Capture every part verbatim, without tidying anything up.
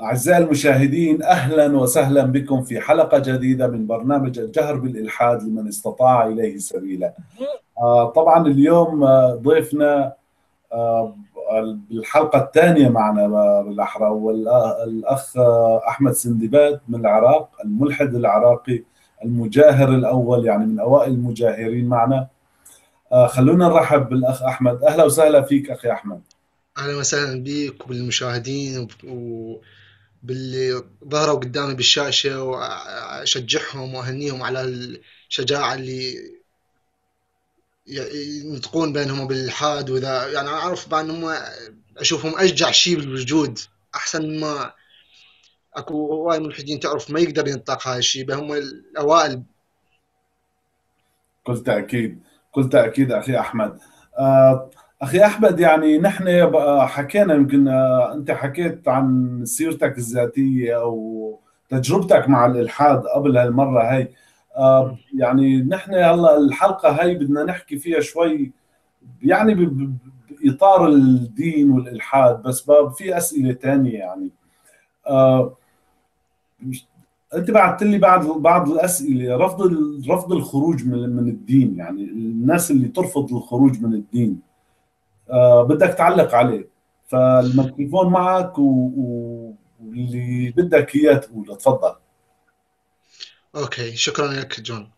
أعزائي المشاهدين، أهلا وسهلا بكم في حلقة جديدة من برنامج الجهر بالإلحاد لمن استطاع إليه سبيلا. آه، طبعا اليوم آه، ضيفنا آه، بالحلقة الثانية معنا بالأحرى والأخ آه، أحمد سندباد من العراق، الملحد العراقي المجاهر الأول، يعني من أوائل المجاهرين معنا. آه، خلونا نرحب بالأخ أحمد. أهلا وسهلا فيك أخي أحمد. أهلا وسهلا بيك وبالمشاهدين وباللي ظهروا قدامي بالشاشة، وأشجعهم وأهنيهم على الشجاعة اللي ي- ينطقون بينهم وبالإلحاد. وإذا يعني أنا أعرف بأنهم أشوفهم أشجع شيء بالوجود، أحسن ما أكو هواي ملحدين تعرف ما يقدر ينطق هاي الشيء، هم الأوائل. كل تأكيد، كل تأكيد أخي أحمد. آه، أخي أحمد، يعني نحن بقى حكينا، يمكن آه، أنت حكيت عن سيرتك الذاتية أو تجربتك مع الإلحاد قبل هالمرة هاي. آه، يعني نحن هلا الحلقة هاي بدنا نحكي فيها شوي، يعني ب- ب- بإطار الدين والإلحاد، بس بقى في أسئلة تانية يعني. آه، انت بعثت لي بعض بعض الاسئله، رفض ال- رفض الخروج من من الدين، يعني الناس اللي ترفض الخروج من الدين. آه بدك تعلق عليه، فالميكروفون معك و... و... واللي بدك اياه تقول تفضل. أوكي، شكرا لك جون.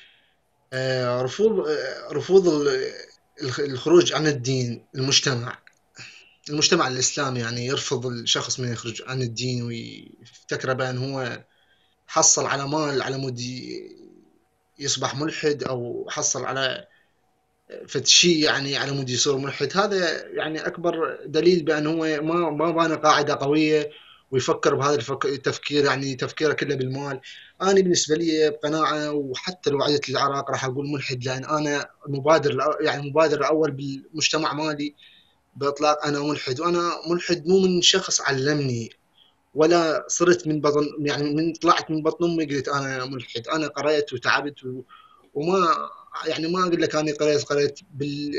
آه، رفض آه، رفض ال- الخ- الخروج عن الدين. المجتمع المجتمع الإسلامي يعني يرفض الشخص من يخرج عن الدين ويفتكره بأن هو حصل على مال على مود ي- يصبح ملحد، أو حصل على فد شيء يعني على مود يصير ملحد. هذا يعني أكبر دليل بأن هو ما ما بانى قاعدة قوية ويفكر بهذا الفك- التفكير، يعني تفكيره كله بالمال. أنا بالنسبة لي بقناعة، وحتى لو عدت العراق راح أقول ملحد، لأن أنا مبادر الأ- يعني المبادر الأول بالمجتمع مالي بإطلاق أنا ملحد. وأنا ملحد مو من شخص علمني، ولا صرت من بطن، يعني من طلعت من بطن امي قلت انا ملحد. انا قريت وتعبت و... وما يعني ما اقول لك اني قريت قريت بال...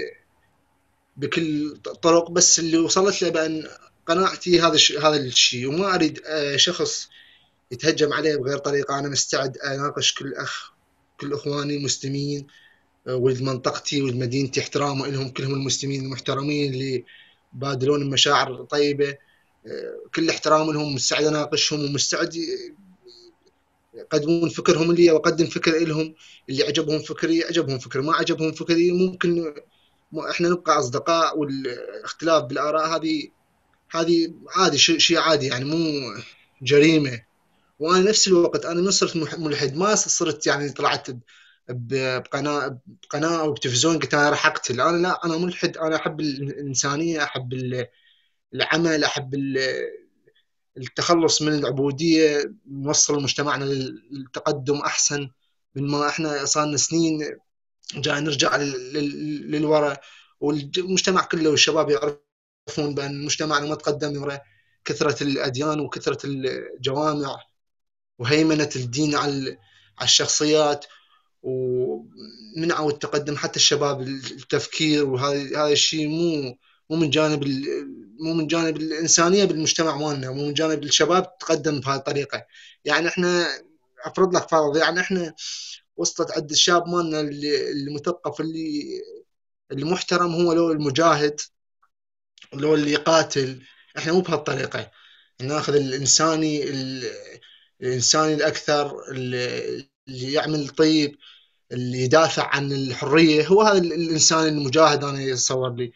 بكل طرق، بس اللي وصلت له بان قناعتي هذا الش... هذا الشيء، وما اريد آه، شخص يتهجم عليه بغير طريقه. انا مستعد اناقش كل اخ، كل اخواني المسلمين، آه، ولد منطقتي ولد مدينتي، احترام لهم كلهم، المسلمين المحترمين اللي بادلون بمشاعر طيبه. آه، كل احترام لهم، مستعد اناقشهم ومستعد يقدمون فكرهم لي واقدم فكر لهم. اللي عجبهم فكري عجبهم فكري، ما عجبهم فكري ممكن احنا نبقى اصدقاء. والاختلاف بالاراء هذه هذه عادي، شيء شيء عادي يعني، مو جريمه. وانا نفس الوقت انا ما صرت ملحد، ما صرت يعني طلعت بقناه بقناه او بتلفزيون قلت انا راح اقتل. انا لا، انا ملحد. انا احب الانسانيه، احب العمل، احب التخلص من العبودية، نوصل مجتمعنا للتقدم أحسن من ما إحنا صار لنا سنين جاي نرجع لل- لل- للوراء. والمجتمع كله والشباب يعرفون بأن مجتمعنا ما تقدم وراء كثرة الأديان وكثرة الجوامع وهيمنة الدين على على الشخصيات، ومنعوا التقدم حتى الشباب التفكير. وهذا هذا الشيء مو مو من جانب ال- مو من جانب الإنسانية بالمجتمع مالنا، مو من جانب الشباب تقدم بهذه الطريقة. يعني احنا افرض لك فرض، يعني احنا وصلت عند الشاب مالنا اللي المثقف اللي المحترم هو لو المجاهد، لو اللي يقاتل. احنا مو بهالطريقة، ناخذ الإنساني ال- الإنساني الأكثر، اللي اللي يعمل طيب، اللي يدافع عن الحرية. هو هذا ال- الإنسان المجاهد. أنا يتصور لي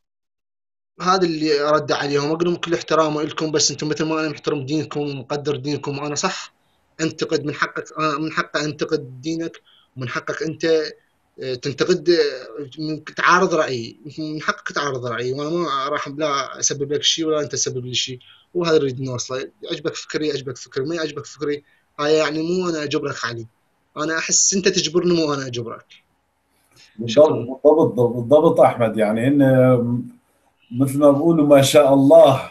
هذا اللي أرد عليهم، أقول لهم كل احترام لكم، بس أنتم مثل ما أنا محترم دينكم ومقدر دينكم، وأنا صح أنتقد، من حقك، أنا من حقي أنتقد دينك، ومن حقك أنت آه، تنتقد، آه، من- تعارض رأيي، من حقك تعارض رأيي، وأنا ما راح لا أسبب لك شيء ولا أنت تسبب لي شيء. وهذا اللي نريد نوصله. يعجبك فكري يعجبك فكري، ما يعجبك فكري هاي يعني مو أنا أجبرك عليه. أنا أحس أنت تجبرني، مو أنا أجبرك. بالضبط، شكرا. بالضبط، بالضبط احمد. يعني هن مثل ما بقولوا ما شاء الله،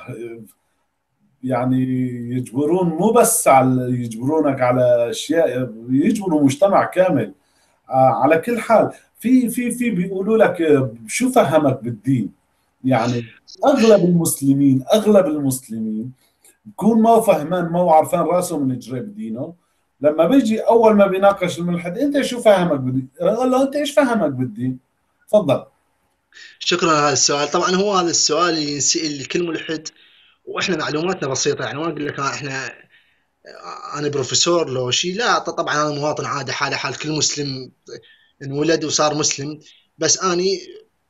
يعني يجبرون، مو بس على يجبرونك على اشياء، يجبروا مجتمع كامل. آه، على كل حال، في في في بيقولوا لك آه، شو فهمك بالدين؟ يعني اغلب المسلمين اغلب المسلمين بكون ما فهمان، ما عارفان راسه من جريب دينه. لما بيجي اول ما بيناقش الملحد، انت شو فهمك بالدين؟ قال له انت ايش فهمك بالدين؟ تفضل. شكرا على هذا السؤال. طبعا هو هذا السؤال اللي ينسأل لكل ملحد، واحنا معلوماتنا بسيطه، يعني ما اقول لك احنا انا بروفيسور لو شيء، لا طبعا انا مواطن عادي حالي حال كل مسلم انولد وصار مسلم. بس اني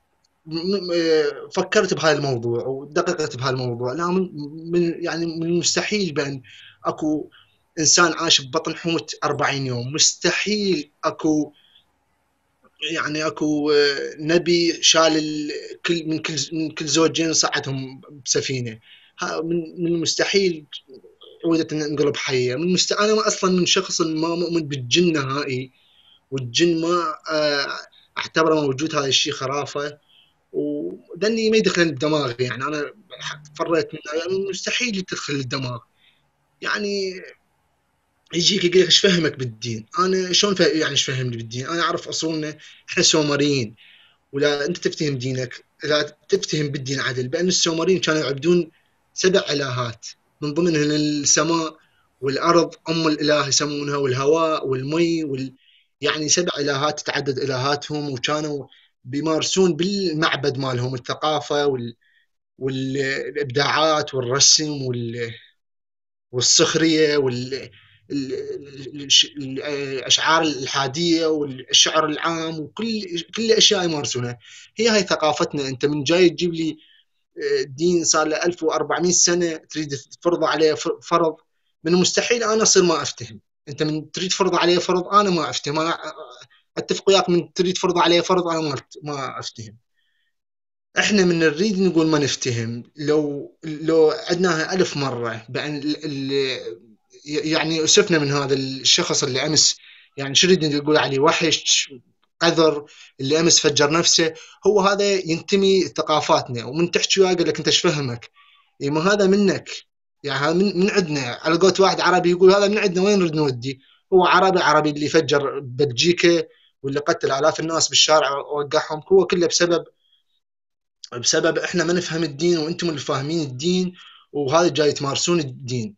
فكرت بهذا الموضوع ودققت بهذا الموضوع. لا من من يعني من المستحيل بان اكو انسان عاش ببطن حوت أربعين يوم. مستحيل اكو يعني اكو نبي شال كل من كل من كل زوجين صعدهم بسفينه. من من المستحيل عودة انقلب حية. من مست... انا اصلا من شخص ما مؤمن بالجن نهائي، والجن ما اعتبره موجود. هذا الشيء خرافه، ودني ما يدخل الدماغ. يعني انا فريت منه، يعني مستحيل يدخل الدماغ. يعني يجيك يقول لك ايش فهمك بالدين؟ انا شلون فه... يعني ايش فهمني بالدين؟ انا اعرف اصولنا، احنا سومريين. ولا انت تفتهم دينك، لا تفتهم بالدين عدل، بان السومريين كانوا يعبدون سبع الهات، من ضمنهن السماء والارض ام الاله يسمونها، والهواء والمي وال... يعني سبع الهات تتعدد الهاتهم، وكانوا بيمارسون بالمعبد مالهم الثقافه وال... والابداعات والرسم وال... والسخريه وال الاشعار الحاديه والشعر العام، وكل كل الاشياء يمارسونها. هي هاي ثقافتنا. انت من جاي تجيب لي دين صار له ألف وأربعمئة سنه تريد تفرض عليه فرض؟ من المستحيل انا اصير ما افتهم. انت من تريد فرض عليه فرض انا ما افتهم. انا اتفق وياك، من تريد فرض عليه فرض انا ما ما افتهم. احنا من نريد نقول ما نفتهم، لو لو عدناها ألف مرة، بأن يعني أسفنا من هذا الشخص اللي أمس يعني شرد يقول عليه وحش قذر، اللي أمس فجر نفسه. هو هذا ينتمي ثقافاتنا، ومن تحكي وياه يقول لك أنت ايش فهمك؟ إيه ما هذا منك، يعني هذا من, من عندنا. على قولة واحد عربي يقول هذا من عندنا، وين نريد نودي؟ هو عربي عربي اللي فجر بلجيكا واللي قتل آلاف الناس بالشارع ووقعهم، هو كله بسبب بسبب احنا ما نفهم الدين، وانتم اللي فاهمين الدين، وهذا جاي تمارسون الدين.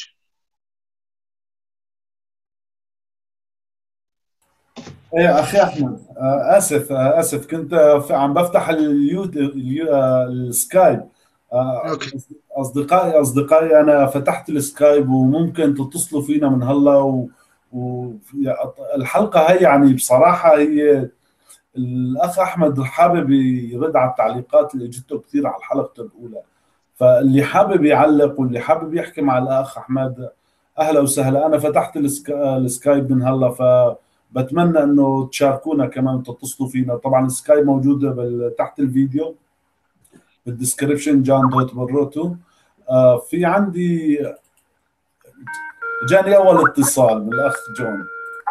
ايه اخي احمد، آه، اسف آه، اسف كنت آه، ف- عم بفتح اليو اليو آه، السكايب. آه، اوكي. اصدقائي اصدقائي انا فتحت السكايب، وممكن تتصلوا فينا من هلا و والحلقه هي يعني بصراحه هي الاخ احمد حابب يرد على التعليقات اللي اجته كثير على الحلقه الاولى. فاللي حابب يعلق واللي حابب يحكي مع الاخ احمد، اهلا وسهلا. انا فتحت السكا... السكايب من هلا، فبتمنى انه تشاركونا كمان وتتصلوا فينا. طبعا السكايب موجوده بال... تحت الفيديو بالدسكربشن، جان دوت بروتو. آه في عندي جاني اول اتصال من الاخ جون.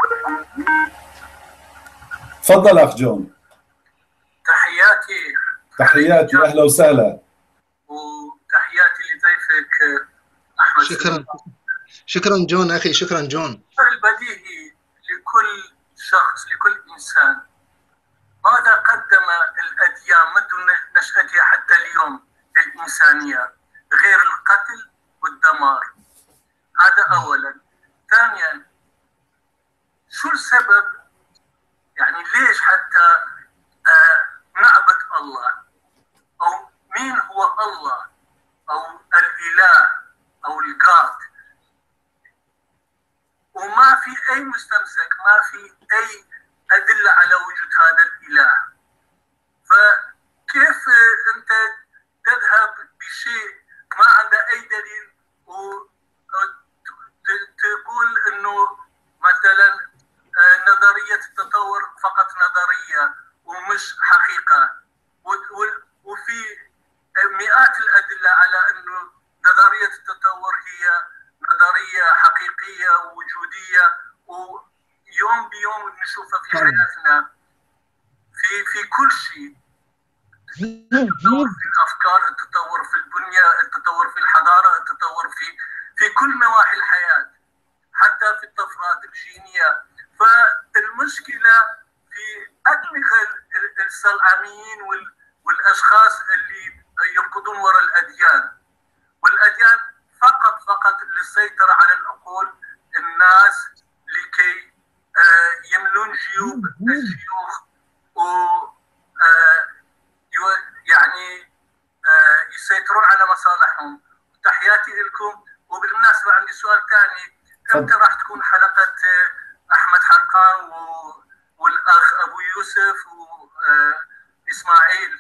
تفضل اخ جون. تحياتي. تحياتي، اهلا وسهلا. وتحياتي لضيفك احمد شكرا سليمان. شكرا جون اخي، شكرا جون. البديهي لكل شخص، لكل انسان، ماذا قدم الاديان منذ نشاتها حتى اليوم للانسانيه غير القتل والدمار؟ هذا اولا. ثانيا، شو السبب؟ يعني ليش حتى آه نعبد الله، او مين هو الله او الاله او الجاد، وما في اي مستمسك، ما في اي ادله على وجود هذا الاله؟ فكيف انت تذهب بشيء ما عنده اي دليل وتقول انه مثلا نظريه التطور فقط نظريه ومش حقيقه، وفي مئات الادله على انه نظريه التطور هي نظريه حقيقيه ووجوديه، ويوم بيوم نشوفها في حياتنا في في كل شيء. التطور في الافكار، التطور في البنيه، التطور في الحضاره، التطور في في كل نواحي الحياه، حتى في الطفرات الجينيه. فالمشكله في ادمغه الصلعانيين والاشخاص اللي يركضون وراء الاديان، والاديان فقط يسيطر على العقول الناس لكي يملون جيوب الشيوخ و يعني يسيطرون على مصالحهم. تحياتي لكم. وبالمناسبة عندي سؤال ثاني، امتى راح تكون حلقة أحمد حرقان والأخ أبو يوسف وإسماعيل؟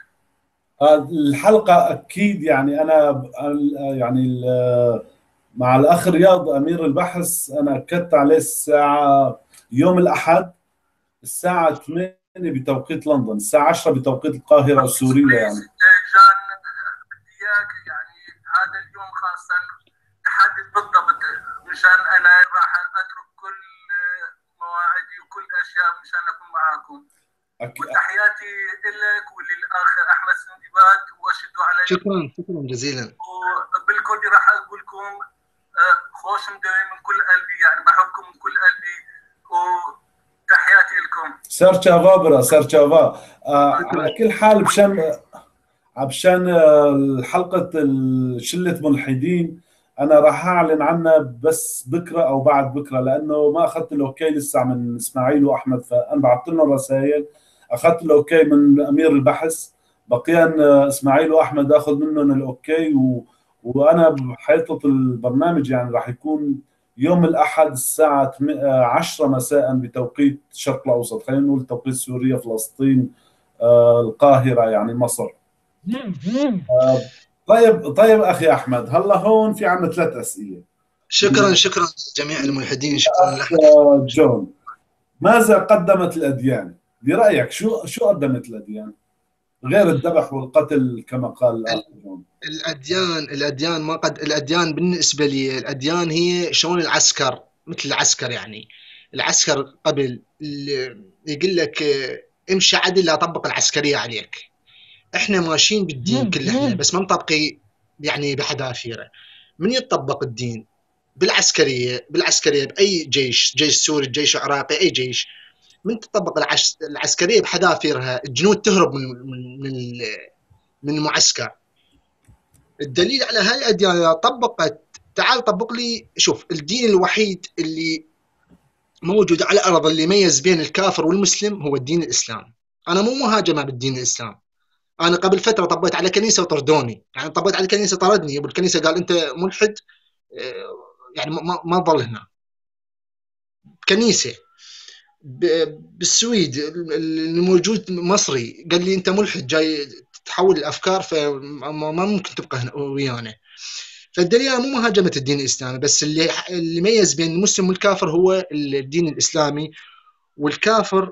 الحلقة أكيد يعني أنا يعني مع الأخ رياض أمير البحث أنا أكدت عليه الساعة يوم الأحد الساعة ثمانية بتوقيت لندن، الساعة عشرة بتوقيت القاهرة السورية. يعني جان بدي إياك يعني هذا اليوم خاصة تحدد بالضبط، مشان أنا راح أترك كل مواعيدي وكل أشياء مشان أكون معاكم. وتحياتي لك وللأخ أحمد سندباد وأشدوا علي. شكرا شكرا جزيلا. وبالكردي راح أقول لكم خوش مدوي من كل قلبي، يعني بحبكم من كل قلبي وتحياتي لكم. سير تشافا سير تشافا. على كل حال بشان عشان حلقة شلة ملحدين أنا راح أعلن عنها بس بكرة أو بعد بكرة، لأنه ما أخذت الأوكي لسه من إسماعيل وأحمد، فأنا بعثت لهم رسائل، أخذت الأوكي من أمير البحث، بقيان إسماعيل وأحمد أخذ منهم الأوكي و... وأنا بحيطة البرنامج يعني راح يكون يوم الأحد الساعة عشرة مساء بتوقيت الشرق الأوسط، خلينا نقول توقيت سوريا فلسطين آه، القاهرة يعني مصر. آه، طيب طيب أخي أحمد، هلا هون في عنا ثلاث أسئلة. شكرا شكرا جميع الملحدين. شكرا لك جون. ماذا قدمت الأديان؟ برأيك شو شو قدمت الأديان غير الذبح والقتل كما قال الأخ جون؟ الأديان الأديان ما قد الأديان بالنسبة لي الأديان هي شلون العسكر، مثل العسكر. يعني العسكر قبل يقول لك امشي عدل لا طبق العسكرية عليك. احنا ماشيين بالدين كله بس ما مطبقي يعني بحذافيره. من يطبق الدين بالعسكرية بالعسكرية بأي جيش، جيش سوري، جيش عراقي، أي جيش، من تطبق العش... العسكرية بحذافيرها الجنود تهرب من من من المعسكر. الدليل على هاي الأديان طبقت. تعال طبق لي، شوف الدين الوحيد اللي موجود على الأرض اللي يميز بين الكافر والمسلم هو الدين الإسلام. أنا مو مهاجمة بالدين الإسلام. أنا قبل فترة طبيت على كنيسة وطردوني، يعني طبيت على كنيسة طردني، والكنيسة قال أنت ملحد، يعني ما ما ظل هنا. كنيسة بالسويد الموجود مصري قال لي أنت ملحد جاي تحول الأفكار، فما ممكن تبقى هنا ويانا. فالدليل مو مهاجمة الدين الإسلامي، بس اللي اللي يميز بين المسلم والكافر هو الدين الإسلامي. والكافر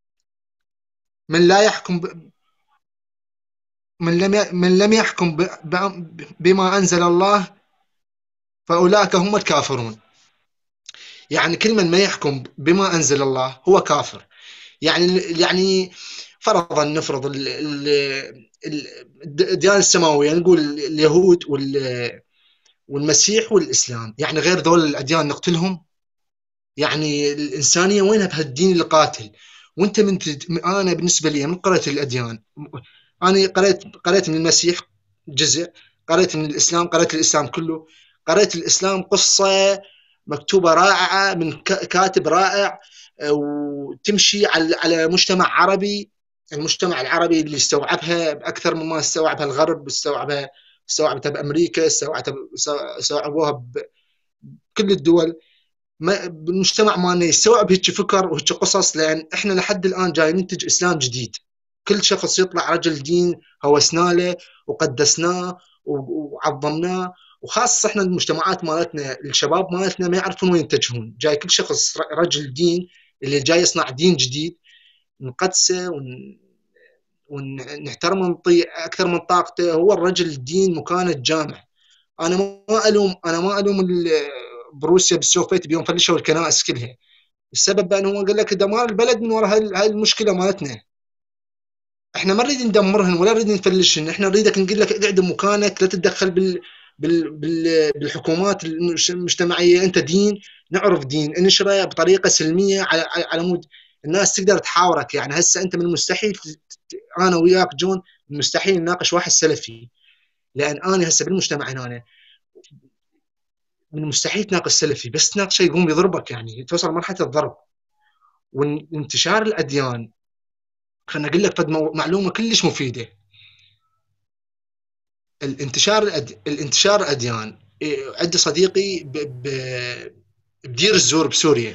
من لا يحكم ب... من لم من لم يحكم ب... بما أنزل الله فأولئك هم الكافرون. يعني كل من ما يحكم بما أنزل الله هو كافر. يعني يعني فرضا نفرض ال... ال... الديانة السماوية، نقول اليهود وال والمسيح والإسلام، يعني غير ذول الأديان نقتلهم؟ يعني الإنسانية وينها بهالدين اللي قاتل؟ وانت من تد... أنا بالنسبة لي من قرأت الأديان، أنا قرأت قرأت من المسيح جزء، قرأت من الإسلام، قرأت الإسلام كله. قرأت الإسلام قصة مكتوبة رائعة من كاتب رائع، وتمشي على على مجتمع عربي، المجتمع العربي اللي استوعبها بأكثر مما استوعبها الغرب، استوعبها استوعبتها بأمريكا، استوعبوها بكل الدول. ما بالمجتمع مالنا يستوعب هيك فكر وهيك قصص، لأن إحنا لحد الآن جاي ننتج إسلام جديد. كل شخص يطلع رجل دين هوسنا له وقدسناه وعظمناه، وخاصة إحنا المجتمعات مالتنا الشباب مالتنا ما يعرفون وين يتجهون. جاي كل شخص رجل دين اللي جاي يصنع دين جديد نقدسه ون... ونحترمه ونطيع أكثر من طاقته. هو الرجل الدين مكانه جامع. أنا ما ألوم أنا ما ألوم بروسيا بالسوفيت بيوم فلشوا الكنائس كلها. السبب بأنه قال لك دمار البلد من وراء هاي المشكلة مالتنا. احنا ما نريد ندمرهن ولا نريد نفلشهن، احنا نريدك نقول لك اعدم مكانك، لا تتدخل بال... بال... بال... بالحكومات المجتمعية. انت دين، نعرف دين، انشره بطريقة سلمية على على مود الناس تقدر تحاورك. يعني هسه انت من المستحيل انا وياك جون مستحيل نناقش واحد سلفي، لان انا هسه بالمجتمع هنا من المستحيل تناقش سلفي، بس تناقشه يقوم يضربك، يعني توصل لمرحله الضرب. وانتشار الاديان، خلينا اقول لك فد معلومه كلش مفيده. الانتشار الأد... الانتشار الاديان، عندي صديقي ب... ب... بدير الزور بسوريا،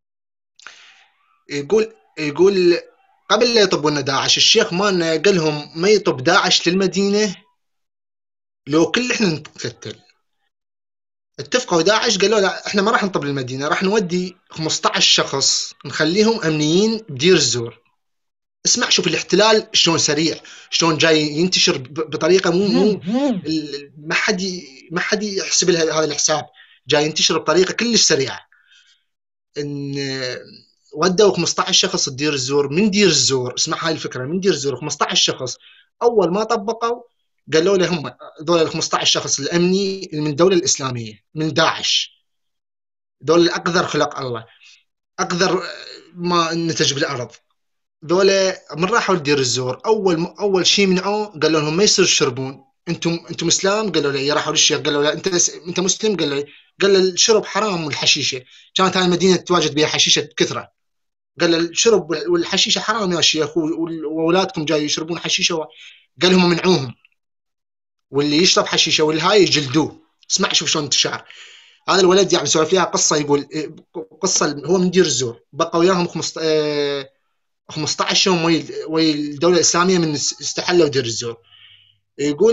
يقول يقول قبل لا يطبون داعش، الشيخ مالنا قال لهم ما يطب داعش للمدينه لو كل احنا نتقتل. اتفقوا داعش قالوا لا، احنا ما راح نطب للمدينه، راح نودي خمسة عشر شخص نخليهم امنيين بدير الزور. اسمع، شوف الاحتلال شلون سريع، شلون جاي ينتشر بطريقه مو مو ما حد ما حد يحسب لها هذا الحساب، جاي ينتشر بطريقه كلش سريعه. ان ودوا خمسة عشر شخص دير الزور، من دير الزور، اسمع هاي الفكره، من دير الزور خمسة عشر شخص اول ما طبقوا قالوا لهم دول ال خمسة عشر شخص الامني من الدوله الاسلاميه من داعش، دول الاقذر خلق الله، اقذر ما نتج بالارض. ذولا من راحوا لدير الزور اول اول شيء منعوه، قالوا لهم ما يصير تشربون، انتم انتم اسلام؟ قالوا له. راحوا للشيخ قالوا له انت انت مسلم؟ قال له قال له الشرب حرام والحشيشه، كانت هاي المدينه تواجد بها حشيشه بكثره. قال له الشرب والحشيشه حرام يا شيخ، واولادكم جاي يشربون حشيشه. قال لهم منعوهم، واللي يشرب حشيشه واللي هاي يجلدوه. اسمع شوف شلون انتشار هذا الولد، يعني سولف لها قصه، يقول قصه هو من دير الزور بقى وياهم خمسة عشر يوم ويا الدوله الاسلاميه من استحلوا دير الزور. يقول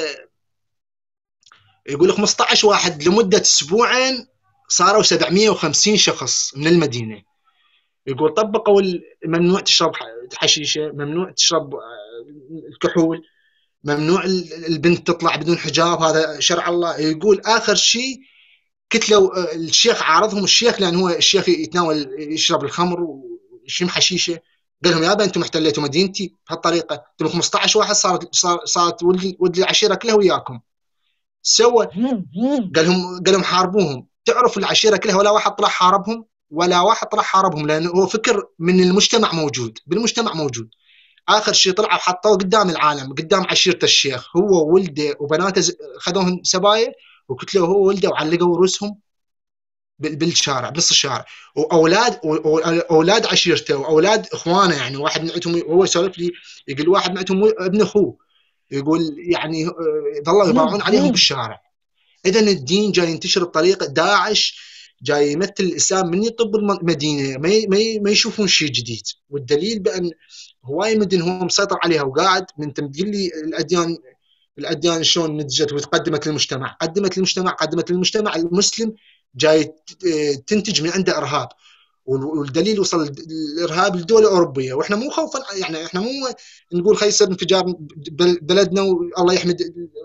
يقول خمسة عشر واحد لمده اسبوعين صاروا سبعمئة وخمسين شخص من المدينه. يقول طبقوا ممنوع تشرب حشيشه، ممنوع تشرب الكحول، ممنوع البنت تطلع بدون حجاب، هذا شرع الله. يقول اخر شيء كتلوا الشيخ، عارضهم الشيخ لان هو الشيخ يتناول يشرب الخمر ويشم حشيشه، قال لهم يابا انتم احتليتوا مدينتي بهالطريقه، انتم خمسة عشر واحد صارت صارت ولد ولد العشيره كلها وياكم. سوى قال لهم قال لهم حاربوهم. تعرف العشيره كلها ولا واحد طلع حاربهم، ولا واحد طلع حاربهم، لانه هو فكر من المجتمع موجود، بالمجتمع موجود. اخر شيء طلعوا حطوه قدام العالم، قدام عشيره الشيخ، هو وولده وبناته خذوهم سبايا وكتلوا هو وولده وعلقوا رؤوسهم بالشارع بنص الشارع، واولاد اولاد عشيرته واولاد اخوانه، يعني واحد منعتهم هو يسولف لي يقول واحد منعتهم ابن اخوه، يقول يعني ظلوا يباعون عليهم بالشارع. اذا الدين جاي ينتشر بطريقه، داعش جاي يمثل الاسلام من يطب المدينه، ما ما يشوفون شيء جديد. والدليل بان هواي مدن هو مسيطر عليها وقاعد. من تقول لي الاديان الاديان شلون نتجت وتقدمت للمجتمع، قدمت للمجتمع قدمت للمجتمع المسلم جاي تنتج من عنده ارهاب. والدليل وصل الارهاب للدول الاوروبيه، واحنا مو خوفا، يعني احنا مو نقول خلي يصير انفجار بلدنا والله يحمد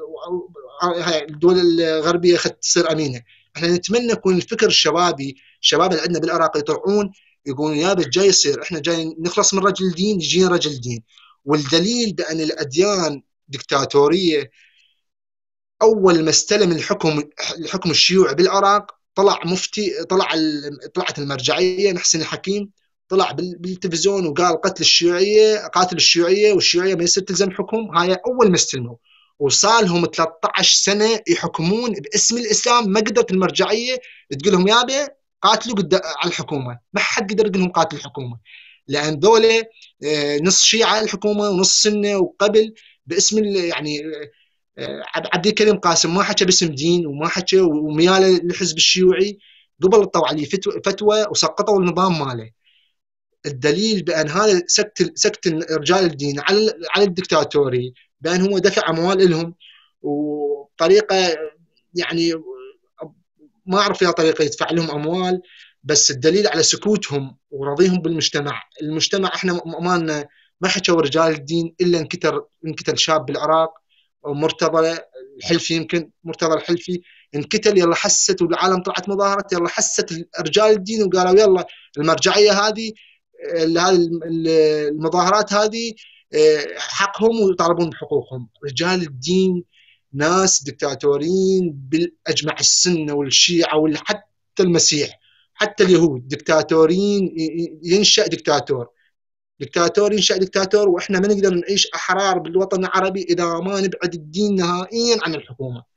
الدول الغربيه خد تصير امينه. احنا نتمنى يكون الفكر الشبابي، الشباب اللي عندنا بالعراق يطلعون يقولون يابا جاي يصير، احنا جاي نخلص من رجل الدين، يجينا رجل الدين. والدليل بان الاديان دكتاتوريه. اول ما استلم الحكم الحكم الشيوعي بالعراق طلع مفتي، طلع طلعت المرجعيه محسن الحكيم، طلع بالتلفزيون وقال قتل الشيوعيه، قاتل الشيوعيه، والشيوعيه ما يصير تلزم حكم. هاي اول ما استلموا، وصار لهم ثلاثة عشر سنه يحكمون باسم الاسلام. ما قدرت المرجعيه تقول لهم يابا قاتلوا على الحكومه، ما حد قدر يقول لهم قاتل الحكومه، لان ذولا نص شيعه الحكومه ونص سنه، وقبل باسم يعني عبد الكريم قاسم ما حكى باسم دين وما حكى ومياله للحزب الشيوعي، قبل طلعوا عليه فتوى وسقطوا النظام ماله. الدليل بان هذا سكت سكت رجال الدين على على الدكتاتوري، بان هو دفع اموال لهم وطريقه، يعني ما اعرف يا طريقه يدفع لهم اموال، بس الدليل على سكوتهم ورضيهم بالمجتمع. المجتمع احنا اماننا ما حكوا رجال الدين الا انكتر انكتل شاب بالعراق مرتضى الحلفي، يمكن مرتضى الحلفي انكتل، يلا حست والعالم طلعت مظاهرات، يلا حست رجال الدين وقالوا يلا المرجعيه هذه هذه المظاهرات هذه حقهم ويطالبون بحقوقهم. رجال الدين ناس دكتاتوريين بالاجمع، السنه والشيعه وحتى المسيح حتى اليهود دكتاتوريين. ينشأ دكتاتور دكتاتور ينشأ دكتاتور، واحنا ما نقدر نعيش احرار بالوطن العربي اذا ما نبعد الدين نهائيا عن الحكومه.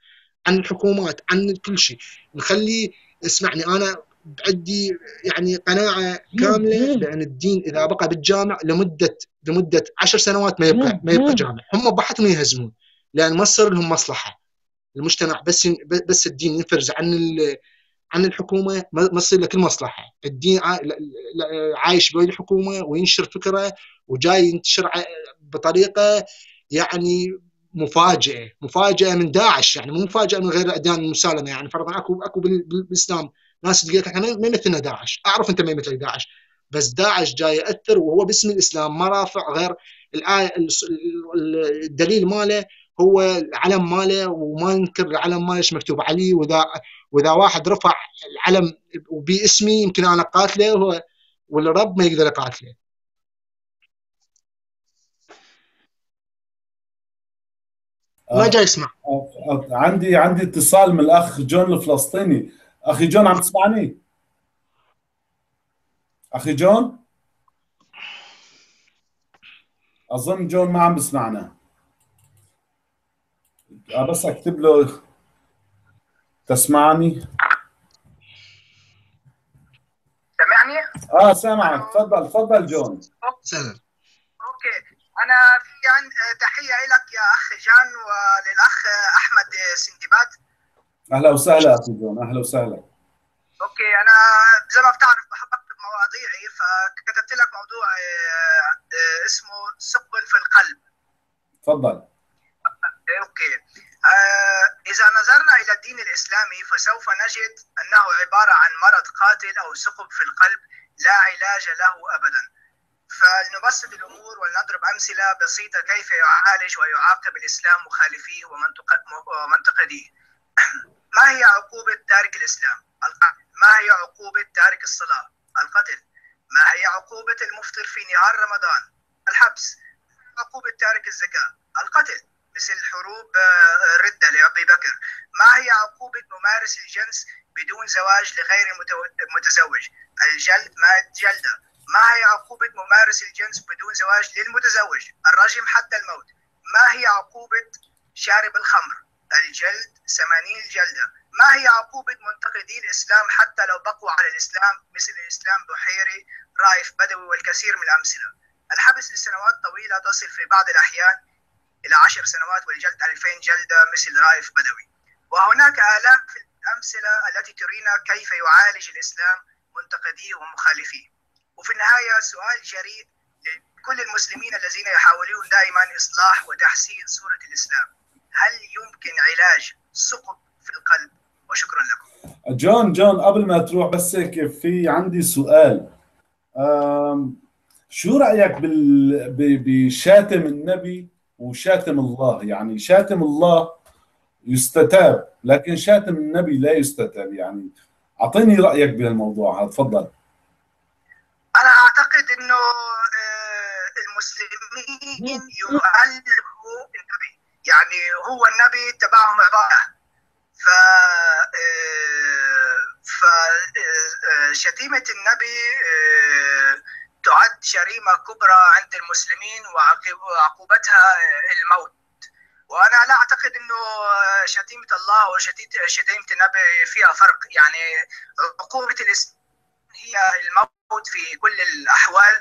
عن الحكومات، عن كل شيء. نخليه، اسمعني انا عندي يعني قناعه كامله بان الدين اذا بقى بالجامع لمده لمده عشر سنوات ما يبقى ما يبقى جامع. هم بحثهم يهزمون لان ما تصير لهم مصلحه المجتمع، بس بس الدين ينفرز عن عن الحكومه ما يصير له كل مصلحه. الدين عايش بين الحكومه وينشر فكره وجاي ينتشر بطريقه يعني مفاجئه مفاجئه من داعش، يعني مو مفاجئه من غير الاديان المسالمه. يعني فرضا اكو اكو بالاسلام ناس تقول لك احنا ما يمثلنا داعش، اعرف انت ما يمثلك داعش، بس داعش جاي ياثر وهو باسم الاسلام ما رافع غير الايه. الدليل ماله هو العلم ماله، وما ننكر العلم ماله ايش مكتوب عليه. واذا واذا واحد رفع العلم وباسمي يمكن انا قاتله والرب ما يقدر يقاتله. ما جاي يسمع. عندي عندي اتصال من الاخ جون الفلسطيني. اخي جون عم تسمعني؟ اخي جون؟ اظن جون ما عم بسمعنا. بس اكتب له تسمعني. سامعني؟ اه سامعك، تفضل تفضل جون. سلام. اوكي، انا في عندي تحيه لك يا اخ جان وللاخ احمد سندباد. اهلا وسهلا اخي جون، اهلا وسهلا. اوكي، انا زي ما بتعرف بحب اكتب مواضيعي، فكتبت لك موضوع اسمه ثقب في القلب. تفضل. اوكي، اذا نظرنا الى الدين الاسلامي فسوف نجد انه عباره عن مرض قاتل او ثقب في القلب لا علاج له ابدا. فلنبسط الامور ونضرب امثله بسيطه كيف يعالج ويعاقب الاسلام مخالفيه ومنتقديه. ما هي عقوبه تارك الاسلام؟ القتل. ما هي عقوبه تارك الصلاه؟ القتل. ما هي عقوبه المفطر في نهار رمضان؟ الحبس. عقوبه تارك الزكاه؟ القتل، مثل حروب الردة لأبي بكر. ما هي عقوبة ممارس الجنس بدون زواج لغير المتزوج؟ الجلد مائة جلدة. ما هي عقوبة ممارس الجنس بدون زواج للمتزوج؟ الرجم حتى الموت. ما هي عقوبة شارب الخمر؟ الجلد ثمانين جلدة. ما هي عقوبة منتقدي الإسلام حتى لو بقوا على الإسلام مثل الإسلام بحيري، رائف بدوي والكثير من الأمثلة؟ الحبس لسنوات طويلة تصل في بعض الأحيان إلى عشر سنوات والجلد ألفين جلدة مثل رائف بدوي. وهناك آلاف الأمثلة التي ترينا كيف يعالج الإسلام منتقديه ومخالفيه. وفي النهاية سؤال جريء لكل المسلمين الذين يحاولون دائما إصلاح وتحسين صورة الإسلام: هل يمكن علاج ثقب في القلب؟ وشكرا لكم. جون جون قبل ما تروح بس هيك في عندي سؤال. شو رأيك بشاتم النبي وشاتم الله؟ يعني شاتم الله يستتاب لكن شاتم النبي لا يستتاب، يعني أعطيني رأيك بهالموضوع هذا. تفضل. أنا أعتقد إنه المسلمين يؤلهوا النبي، يعني هو النبي تبعهم عبارة. ف فشتيمة النبي تعد جريمة كبرى عند المسلمين وعقوبتها الموت. وأنا لا أعتقد أنه شتيمة الله وشتيمة النبي فيها فرق، يعني عقوبة الإسلام هي الموت في كل الأحوال.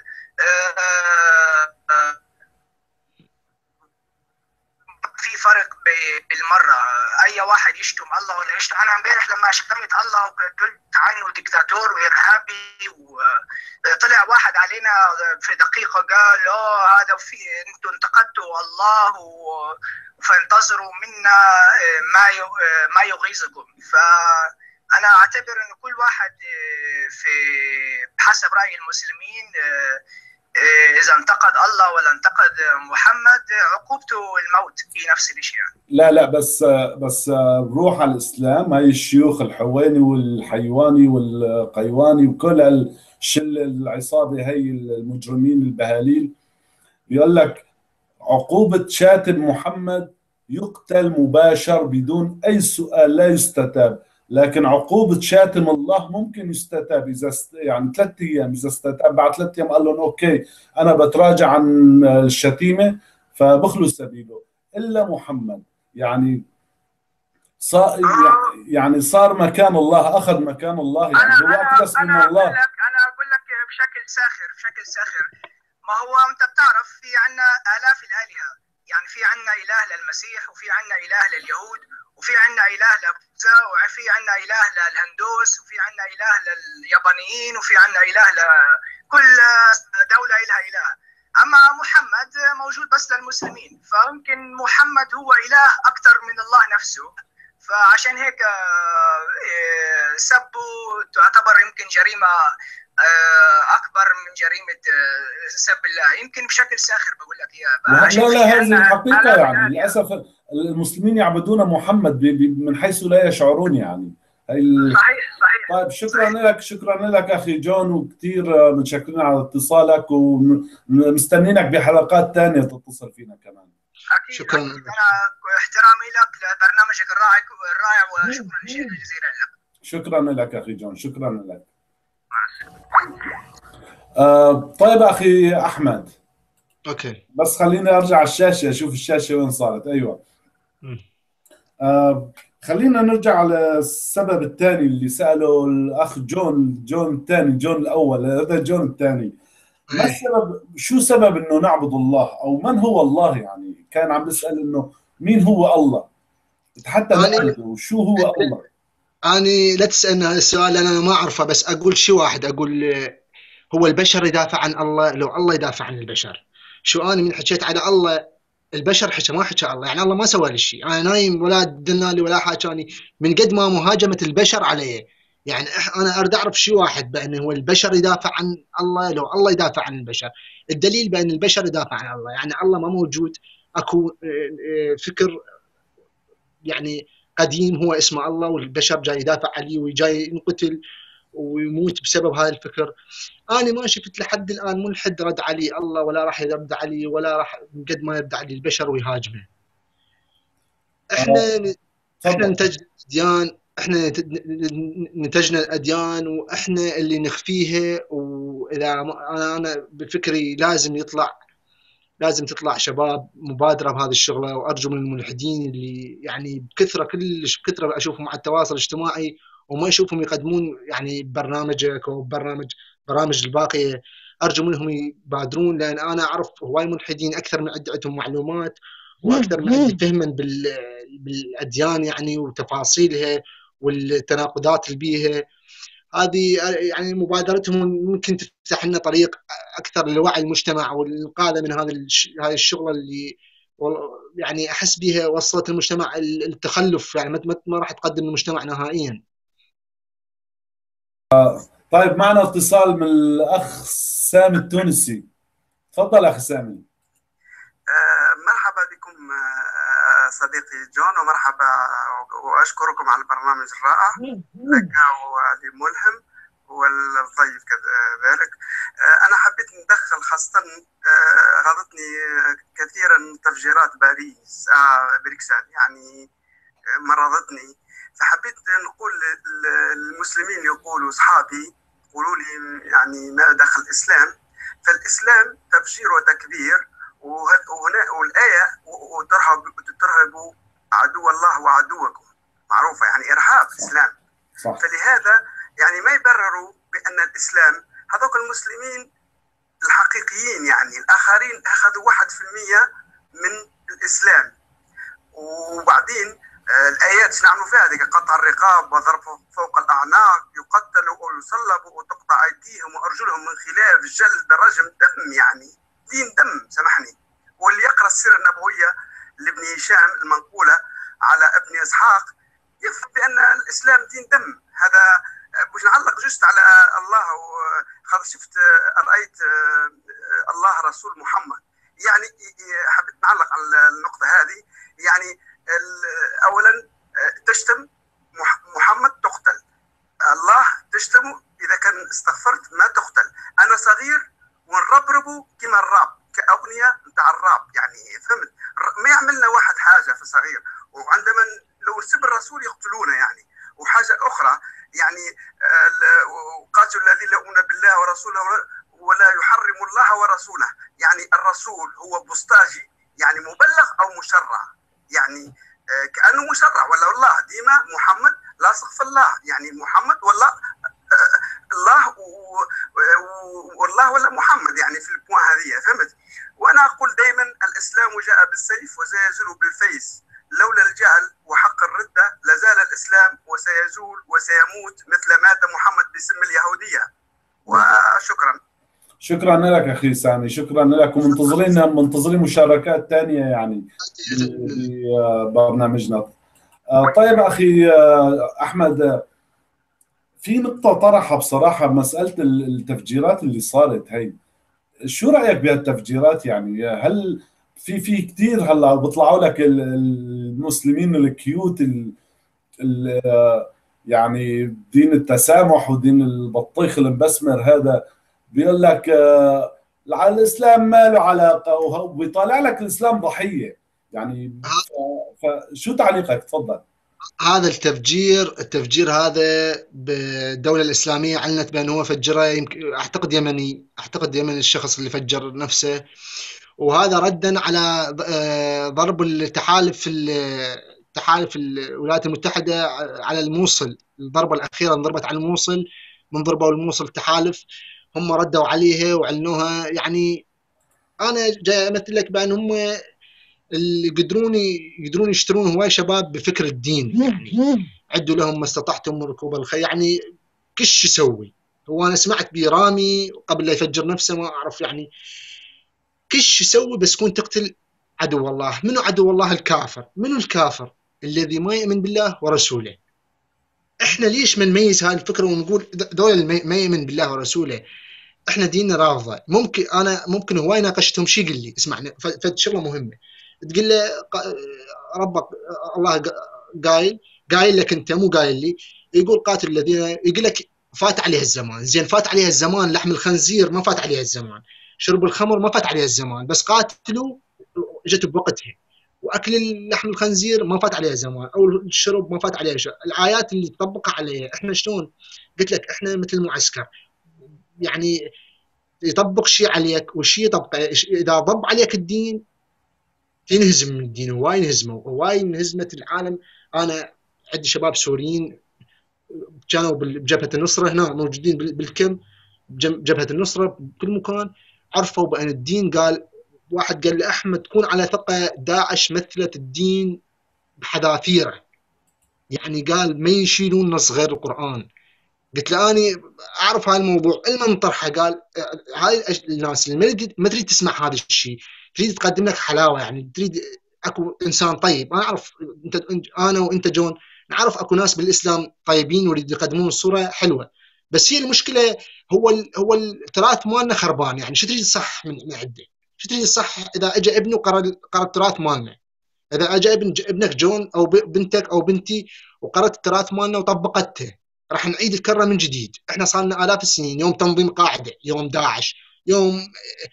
في فرق بالمرة. أي واحد يشتم الله ولا يشتم، أنا امبارح لما شتمت الله وقلت عنه دكتاتور وإرهابي وطلع واحد علينا في دقيقة قال أوه هذا في أنتم انتقدتوا الله فانتظروا منا ما ما يغيظكم. فأنا أعتبر أن كل واحد في بحسب رأي المسلمين إذا انتقد الله ولا انتقد محمد عقوبته الموت في نفس الشيء. لا لا بس بس روح على الإسلام هاي الشيوخ الحواني والحيواني والقيواني وكل الشلة العصابة هاي المجرمين البهاليل بيقول لك عقوبة شاتم محمد يقتل مباشر بدون أي سؤال لا يستتاب، لكن عقوبة شاتم الله ممكن يستتاب إذا است... يعني ثلاث أيام، إذا استتاب بعد ثلاث أيام قال لهم أوكي أنا بتراجع عن الشتيمة فبخلوا سبيله. إلا محمد يعني صار يعني صار مكان الله، اخذ مكان الله، يعني انا هو انا اقدس من انا اقول الله. لك انا اقول لك بشكل ساخر بشكل ساخر ما هو انت بتعرف في عندنا الاف الالهه، يعني في عندنا اله للمسيح وفي عندنا اله لليهود وفي عندنا اله لبوذا وفي عندنا اله للهندوس وفي عندنا اله لليابانيين وفي عندنا اله لكل دوله لها اله. اما محمد موجود بس للمسلمين، فيمكن محمد هو اله اكثر من الله نفسه، فعشان هيك سبه تعتبر يمكن جريمه اكبر من جريمه سب الله، يمكن بشكل ساخر بقول لك اياها. لا لا هذه الحقيقه، يعني للاسف المسلمين يعبدون محمد من حيث لا يشعرون يعني. صحيح صحيح. طيب شكرا لك، شكرا لك اخي جون، وكثير متشكرين على اتصالك، ومستنينك بحلقات ثانيه تتصل فينا كمان. اكيد شكرا. أكيد. انا احترامي لك لبرنامجك الرائع الرائع وشكرا جزيلا لك. شكرا لك اخي جون، شكرا لك. آه طيب اخي احمد. اوكي بس خليني ارجع على الشاشه اشوف الشاشه وين صارت. ايوه آه خلينا نرجع على السبب الثاني اللي ساله الاخ جون جون الثاني جون الاول، هذا جون الثاني. ما السبب، شو سبب انه نعبد الله، او من هو الله؟ يعني كان عم بيسال انه مين هو الله حتى نعبده، وشو هو الله؟ أنا لا تسألني هذا السؤال لأن أنا ما أعرفه، بس أقول شيء واحد، أقول هو البشر يدافع عن الله لو الله يدافع عن البشر. شو أنا من حكيت على الله البشر حكى ما حكى الله، يعني الله ما سوى لي شيء، أنا نايم ولا دلنا لي ولا حاجاني من قد ما مهاجمة البشر علي. يعني أنا أريد أعرف شيء واحد، بأن هو البشر يدافع عن الله لو الله يدافع عن البشر. الدليل بأن البشر يدافع عن الله، يعني الله ما موجود، أكو فكر يعني قديم هو اسمه الله، والبشر جاي يدافع عليه وجاي ينقتل ويموت بسبب هذا الفكر. أنا ما شفت لحد الآن ملحد رد علي الله، ولا راح يرد علي، ولا راح قد ما يرد علي البشر ويهاجمه. إحنا آه. إحنا نتجنا الأديان، إحنا نتجنا الأديان وإحنا اللي نخفيها. وإذا أنا أنا بفكري لازم يطلع لازم تطلع شباب مبادرة بهذه الشغلة، وأرجو من الملحدين اللي يعني بكثرة كلش بكثرة أشوفهم على التواصل الاجتماعي وما أشوفهم يقدمون يعني برنامجك أو برنامج برامج الباقية، أرجو منهم يبادرون، لأن أنا أعرف هواي ملحدين أكثر من عندهم معلومات وأكثر من عندي فهما بالأديان يعني وتفاصيلها والتناقضات اللي بيها. هذه يعني مبادرتهم ممكن تفتح لنا طريق اكثر لوعي المجتمع والانقاذ من هذه هذه الشغله اللي يعني احس بها وصلت المجتمع التخلف، يعني ما راح تقدم المجتمع نهائيا. طيب معنا اتصال من الاخ سامي التونسي. تفضل اخي سامي. مرحبا بكم صديقي جون، ومرحبا واشكركم على البرنامج الرائع لك ولملهم والضيف كذلك. انا حبيت ندخل خاصه غضتني كثيرا تفجيرات باريس بريكسل، يعني مرضتني، فحبيت نقول للمسلمين يقولوا اصحابي يقولوا لي يعني ما دخل الاسلام، فالاسلام تفجير وتكبير، وهنا والآية وترهبوا عدو الله وعدوكم معروفة، يعني إرهاب الإسلام. صح. فلهذا يعني ما يبرروا بأن الإسلام هذوك المسلمين الحقيقيين، يعني الآخرين أخذوا واحد في المية من الإسلام، وبعدين الآيات نعملوا فيها ذلك قطع الرقاب وضرب فوق الأعناق، يقتلوا ويصلبوا وتقطع أيديهم وأرجلهم من خلاف، جلد رجم دم، يعني دين دم سامحني. واللي يقرأ السيرة النبوية لابن هشام المنقولة على ابن إسحاق يفهم بأن الإسلام دين دم. هذا باش نعلق جست على الله، وخذ شفت رأيت الله رسول محمد، يعني حبيت نعلق على النقطة هذه. يعني أولا تشتم محمد تقتل، الله تشتمه إذا كان استغفرت ما تقتل. أنا صغير ونربربوا كما الراب كأغنية نتاع الراب، يعني فهمت ما يعملنا واحد حاجة في صغير، وعندما لو نسب الرسول يقتلونا يعني. وحاجة أخرى يعني قاتلوا الذين لا يؤمنون بالله ورسوله ولا يحرم الله ورسوله، يعني الرسول هو بوسطاجي، يعني مبلغ أو مشرع، يعني كأنه مشرع ولا الله ديما محمد لاصق في الله، يعني محمد والله الله والله ولا محمد، يعني في البوان هذه فهمت. وانا اقول دائما الاسلام جاء بالسيف وسيزول بالفيس، لولا الجهل وحق الردة لازال الاسلام وسيزول وسيموت مثل مات محمد بسم اليهودية. وشكرا. شكرا لك اخي سامي، شكرا لك، ومنتظرين منتظرين مشاركات ثانيه يعني ببرنامجنا. طيب اخي احمد، في نقطه طرحها بصراحه مساله التفجيرات اللي صارت هي، شو رايك بهالتفجيرات؟ يعني هل في في كثير هلا بيطلعوا لك المسلمين الكيوت ال ال يعني دين التسامح ودين البطيخ المبسمر هذا، بيقول لك على الاسلام ما له علاقه، وبيطالع لك الاسلام ضحيه يعني. فشو تعليقك؟ تفضل. هذا التفجير التفجير هذا بالدولة الإسلامية علنت بأنه هو فجره، يمكن أعتقد يمني، أعتقد يمني الشخص اللي فجر نفسه، وهذا ردا على ضرب التحالف التحالف الولايات المتحدة على الموصل. الضربة الأخيرة انضربت على الموصل، من ضربوا الموصل التحالف هم ردوا عليها وعلنوها. يعني أنا جاي أمثل لك بأن هم اللي يقدرون يقدرون يشترون هواي شباب بفكر الدين، يعني عدوا لهم ما استطعتم من ركوب الخيل، يعني كش يسوي. هو أنا سمعت برامي قبل لا يفجر نفسه، ما أعرف يعني كش يسوي، بس كون تقتل عدو الله. منو عدو الله؟ الكافر. منو الكافر؟ الذي ما يؤمن بالله ورسوله. احنا ليش ما نميز هاي الفكرة ونقول دول ما يؤمن بالله ورسوله احنا ديننا رافضه؟ ممكن انا ممكن هواي ناقشتهم، شي قل لي اسمعني فد شغله مهمه، تقول له ربك الله قايل قايل لك انت، مو قايل لي. يقول قاتل الذين، يقول لك فات عليها الزمان. زين فات عليها الزمان، لحم الخنزير ما فات عليها الزمان، شرب الخمر ما فات عليها الزمان، بس قاتلوا جت بوقتها. واكل لحم الخنزير ما فات عليها زمان، او الشرب ما فات عليها شيء. الايات اللي تطبقها عليها احنا شلون؟ قلت لك احنا مثل معسكر، يعني يطبق شيء عليك والشيء يطبق. اذا ضب عليك الدين تنهزم من الدين. هواي انهزموا، هواي انهزمت العالم. انا عندي شباب سوريين كانوا بجبهه النصره هنا موجودين بالكم، بجبهه النصره بكل مكان، عرفوا بان الدين. قال واحد قال لي احمد كون على ثقه، داعش مثلت الدين بحذافيره، يعني قال ما يشيلون نص غير القران. قلت له اني اعرف هاي الموضوع علما طرحه. قال هاي الناس اللي ما تريد تسمع هذا الشيء، تريد تقدم لك حلاوه، يعني تريد اكو انسان طيب. انا اعرف انت، انا وانت جون نعرف اكو ناس بالاسلام طيبين ويريد يقدمون الصوره حلوه، بس هي المشكله هو ال هو التراث مالنا خربان. يعني شو تريد تصح من عده؟ شو تريد تصح اذا اجى ابنه قرا قرا التراث مالنا؟ اذا اجى ابن ابنك جون او بنتك او بنتي وقرأت التراث مالنا وطبقته، راح نعيد الكرة من جديد. احنا صار لنا آلاف السنين، يوم تنظيم قاعدة، يوم داعش، يوم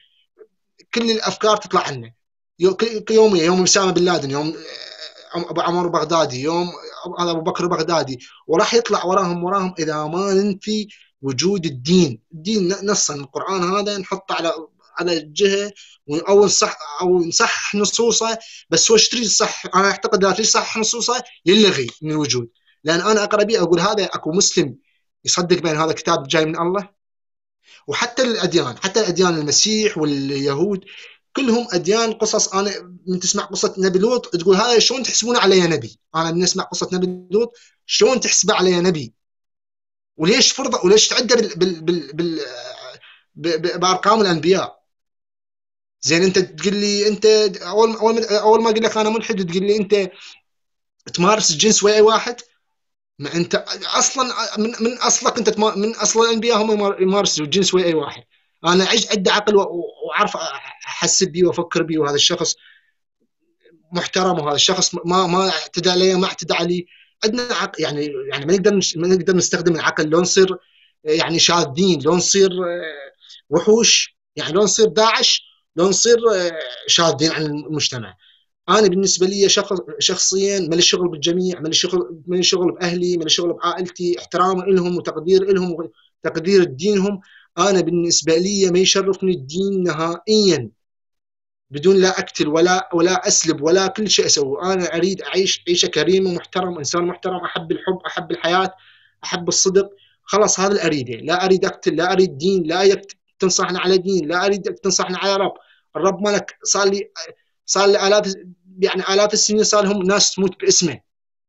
كل الأفكار تطلع لنا، يوم يوم أسامة بن لادن، يوم أبو عمر بغدادي، يوم أبو بكر بغدادي، وراح يطلع وراهم وراهم إذا ما ننفي وجود الدين. الدين نصا القرآن هذا نحطه على على جهة أو نصح أو نصح نصوصه، بس هو ايش تريد صح؟ أنا أعتقد إذا تريد صح نصوصه يلغي من الوجود، لأن أنا أقرأ بيه أقول هذا أكو مسلم يصدق بأن هذا كتاب جاي من الله. وحتى الأديان، حتى الأديان المسيح واليهود كلهم أديان قصص. أنا من تسمع قصة نبي لوط تقول هذا شلون تحسبونه علي نبي؟ أنا من أسمع قصة نبي لوط شلون تحسبه علي نبي؟ وليش فرض وليش تعدى بال بال بال بال بأرقام الأنبياء؟ زين أنت تقول لي أنت أول أول أول ما أقول لك أنا ملحد تقول لي أنت تمارس الجنس ويا واحد؟ ما انت اصلا من من اصلك انت من اصل الانبياء هم يمارسوا الجنس ويا اي واحد. انا عندي عقل واعرف احسب بيه وافكر بيه، وهذا الشخص محترم، وهذا الشخص ما ما اعتدى علي ما اعتدى علي. عندنا عقل، يعني يعني ما نقدر ما نقدر نستخدم العقل لو نصير يعني شاذين، لو نصير وحوش، يعني لو نصير داعش، لو نصير شاذين عن المجتمع. أنا بالنسبة لي شخص شخصياً مالي شغل بالجميع، مالي شغل مالي شغل بأهلي، مالي شغل بعائلتي، احترام لهم وتقدير لهم وتقدير دينهم. أنا بالنسبة لي ما يشرفني الدين نهائياً، بدون لا اقتل ولا ولا اسلب ولا كل شيء اسوي. انا اريد اعيش عيشه كريمه محترم، انسان محترم، احب الحب، احب الحياه، احب الصدق. خلاص هذا اللي اريده. لا اريد اقتل، لا اريد دين، لا تنصحنا على دين، لا اريد تنصحنا على رب. الرب مالك صار لي صار لي الاف يعني الاف السنين صار لهم ناس تموت باسمه.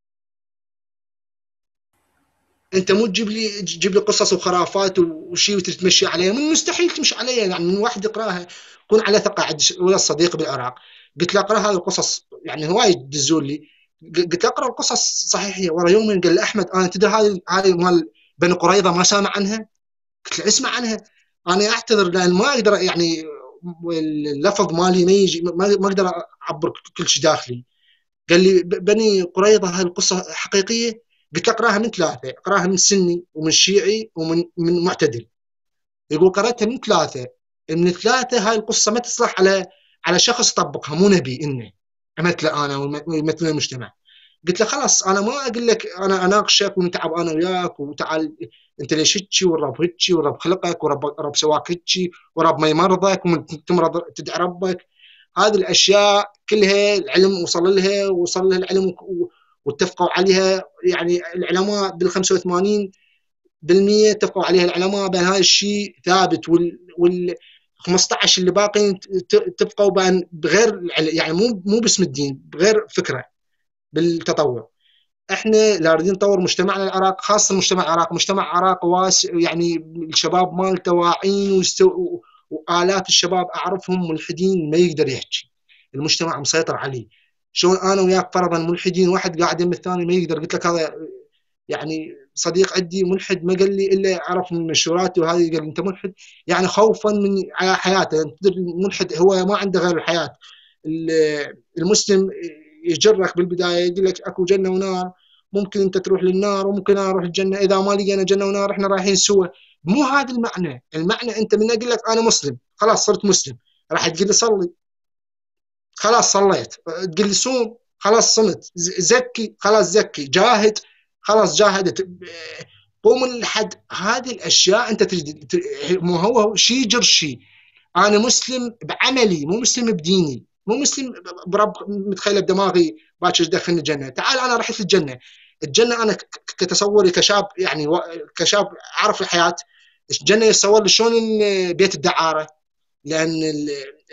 انت مو تجيب لي تجيب لي قصص وخرافات وشيء وتتمشي عليها، من مستحيل تمشي عليها. يعني من واحد يقراها يكون على ثقه. عند ويا الصديق بالعراق قلت له اقرا هذه القصص، يعني هواي تدزون لي. قلت له اقرا القصص صحيحه. ورا يومين قال لي احمد انا تدري هذه هذه مال بني قريظه ما سامع عنها؟ قلت له اسمع عنها. انا اعتذر لان ما اقدر، يعني اللفظ مالي ما يجي، ما اقدر اعبر كل شيء داخلي. قال لي بني قريظه هذه القصه حقيقيه؟ قلت له اقراها من ثلاثه، اقراها من سني ومن شيعي ومن من معتدل. يقول قرأتها من ثلاثه، من الثلاثه هاي القصه ما تصلح على على شخص طبقها، مو نبي انه مثله انا ومثل المجتمع. قلت له خلاص انا ما اقول لك انا اناقشك ونتعب انا وياك وتعال انت ليش هيك والرب هيك والرب خلقك ورب رب سواك هيك ورب ما يمرضك ومن تمرض تدعي ربك. هذه الاشياء كلها العلم وصل لها وصل لها العلم واتفقوا عليها. يعني العلماء بال خمسة وثمانين بالمئة اتفقوا عليها العلماء بان هذا الشيء ثابت، وال وال خمسة عشر اللي باقين اتفقوا بان بغير يعني مو مو باسم الدين، بغير فكره بالتطور. احنا لا نريد نطور مجتمعنا العراق، خاصه مجتمع العراق، مجتمع العراق واسع، يعني الشباب مالته واعيين ويستو... والاف الشباب اعرفهم ملحدين ما يقدر يحكي، المجتمع مسيطر عليه. شلون انا وياك فرضا ملحدين، واحد قاعد يم الثاني ما يقدر. قلت لك هذا يعني صديق عندي ملحد ما قال لي الا عرف من منشوراتي وهذه، قال انت ملحد يعني خوفا من على حياته. تدري الملحد هو ما عنده غير الحياه. المسلم يجرك بالبدايه يقول لك اكو جنه ونار، ممكن انت تروح للنار وممكن انا اروح الجنه، اذا ما لقينا جنه ونار احنا رايحين سوا. مو هذا المعنى. المعنى انت من اقول لك انا مسلم خلاص صرت مسلم، راح تقول لي صلي خلاص صليت، تقول لي صوم خلاص صمت، زكي خلاص زكي، جاهد خلاص جاهدت، قوم الحد. هذه الاشياء انت تريد. مو هو شيء يجر شيء. انا مسلم بعملي مو مسلم بديني، مو مسلم برب متخيله بدماغي باكر دخلني الجنه. تعال انا رحت للجنه. الجنه انا كتصوري كشاب، يعني كشاب اعرف الحياه، الجنه يتصور لي شلون بيت الدعاره، لان ال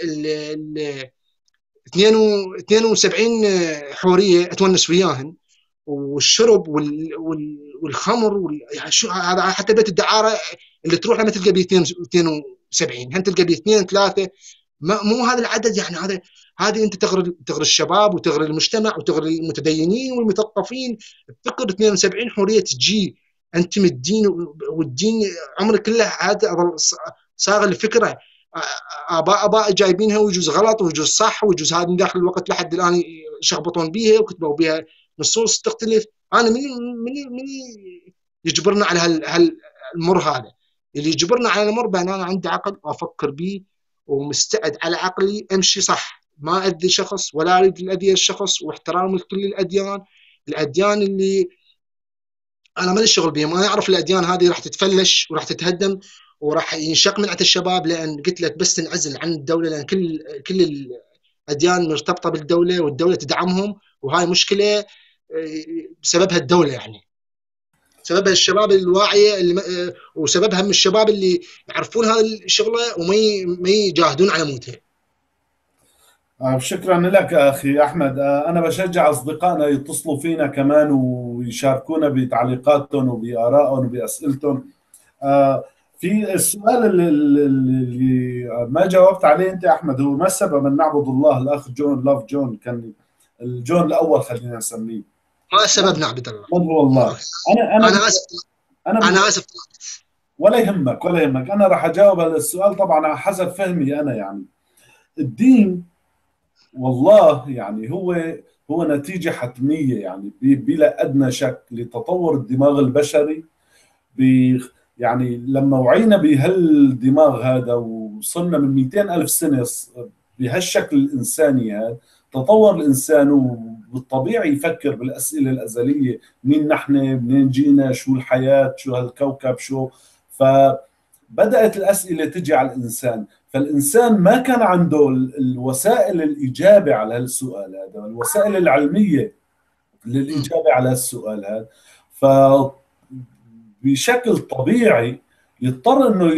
ال اثنين وسبعين حوريه اتونس وياهن، والشرب وال وال والخمر وال يعني شو هذا. حتى بيت الدعاره اللي تروح لما تلقى بيه اثنين وسبعين، هم تلقى بيه اثنين ثلاثه، مو هذا العدد. يعني هذا هذه انت تغري تغري الشباب وتغري المجتمع وتغري المتدينين والمثقفين. الفكر اثنين وسبعين حوريه تجي انت من الدين، والدين عمرك كله هذا صاغ الفكره. اباء اباء جايبينها ويجوز غلط ويجوز صح ويجوز هذا من داخل الوقت لحد الان يشخبطون بيها وكتبوا بها نصوص تختلف. انا من من من يجبرنا على هالمر هذا؟ اللي يجبرنا على المر بان انا عندي عقل وافكر به ومستعد على عقلي امشي صح، ما اذي شخص ولا اريد الاذيه الشخص، واحترام لكل الاديان. الاديان اللي انا ما لي شغل بهم، انا اعرف الاديان هذه راح تتفلش وراح تتهدم وراح ينشق من عند الشباب، لان قلت لك بس تنعزل عن الدوله، لان كل كل الاديان مرتبطه بالدوله والدوله تدعمهم، وهاي مشكله بسببها الدوله، يعني سببها الشباب الواعيه اللي وسببها من الشباب اللي يعرفون هذه الشغله وما ما يجاهدون على موتها. شكرا لك اخي احمد. انا بشجع اصدقائنا يتصلوا فينا كمان ويشاركونا بتعليقاتهم وبارائهم وباسئلتهم. في السؤال اللي, اللي ما جاوبت عليه انت احمد، هو ما السبب ان نعبد الله؟ الاخ جون لاف جون كان الجون الاول خلينا نسميه. ما السبب نعبد الله؟ من هو الله؟ انا انا انا اسف انا, أنا اسف ولا يهمك ولا يهمك. انا راح اجاوب على السؤال طبعا على حسب فهمي انا. يعني الدين والله يعني هو هو نتيجه حتميه، يعني بلا ادنى شك لتطور الدماغ البشري. يعني لما وعينا بهالدماغ هذا وصلنا من مئتين ألف سنة بهالشكل الإنساني هذا، تطور الإنسان وبالطبيعي يفكر بالأسئلة الأزلية: مين نحن؟ منين جينا؟ شو الحياة؟ شو هالكوكب؟ شو؟ فبدأت الأسئلة تجي على الإنسان. فالإنسان ما كان عنده الوسائل الإجابة على هالسؤال هذا، الوسائل العلمية للإجابة على هالسؤال هذا. فبشكل طبيعي يضطر أنه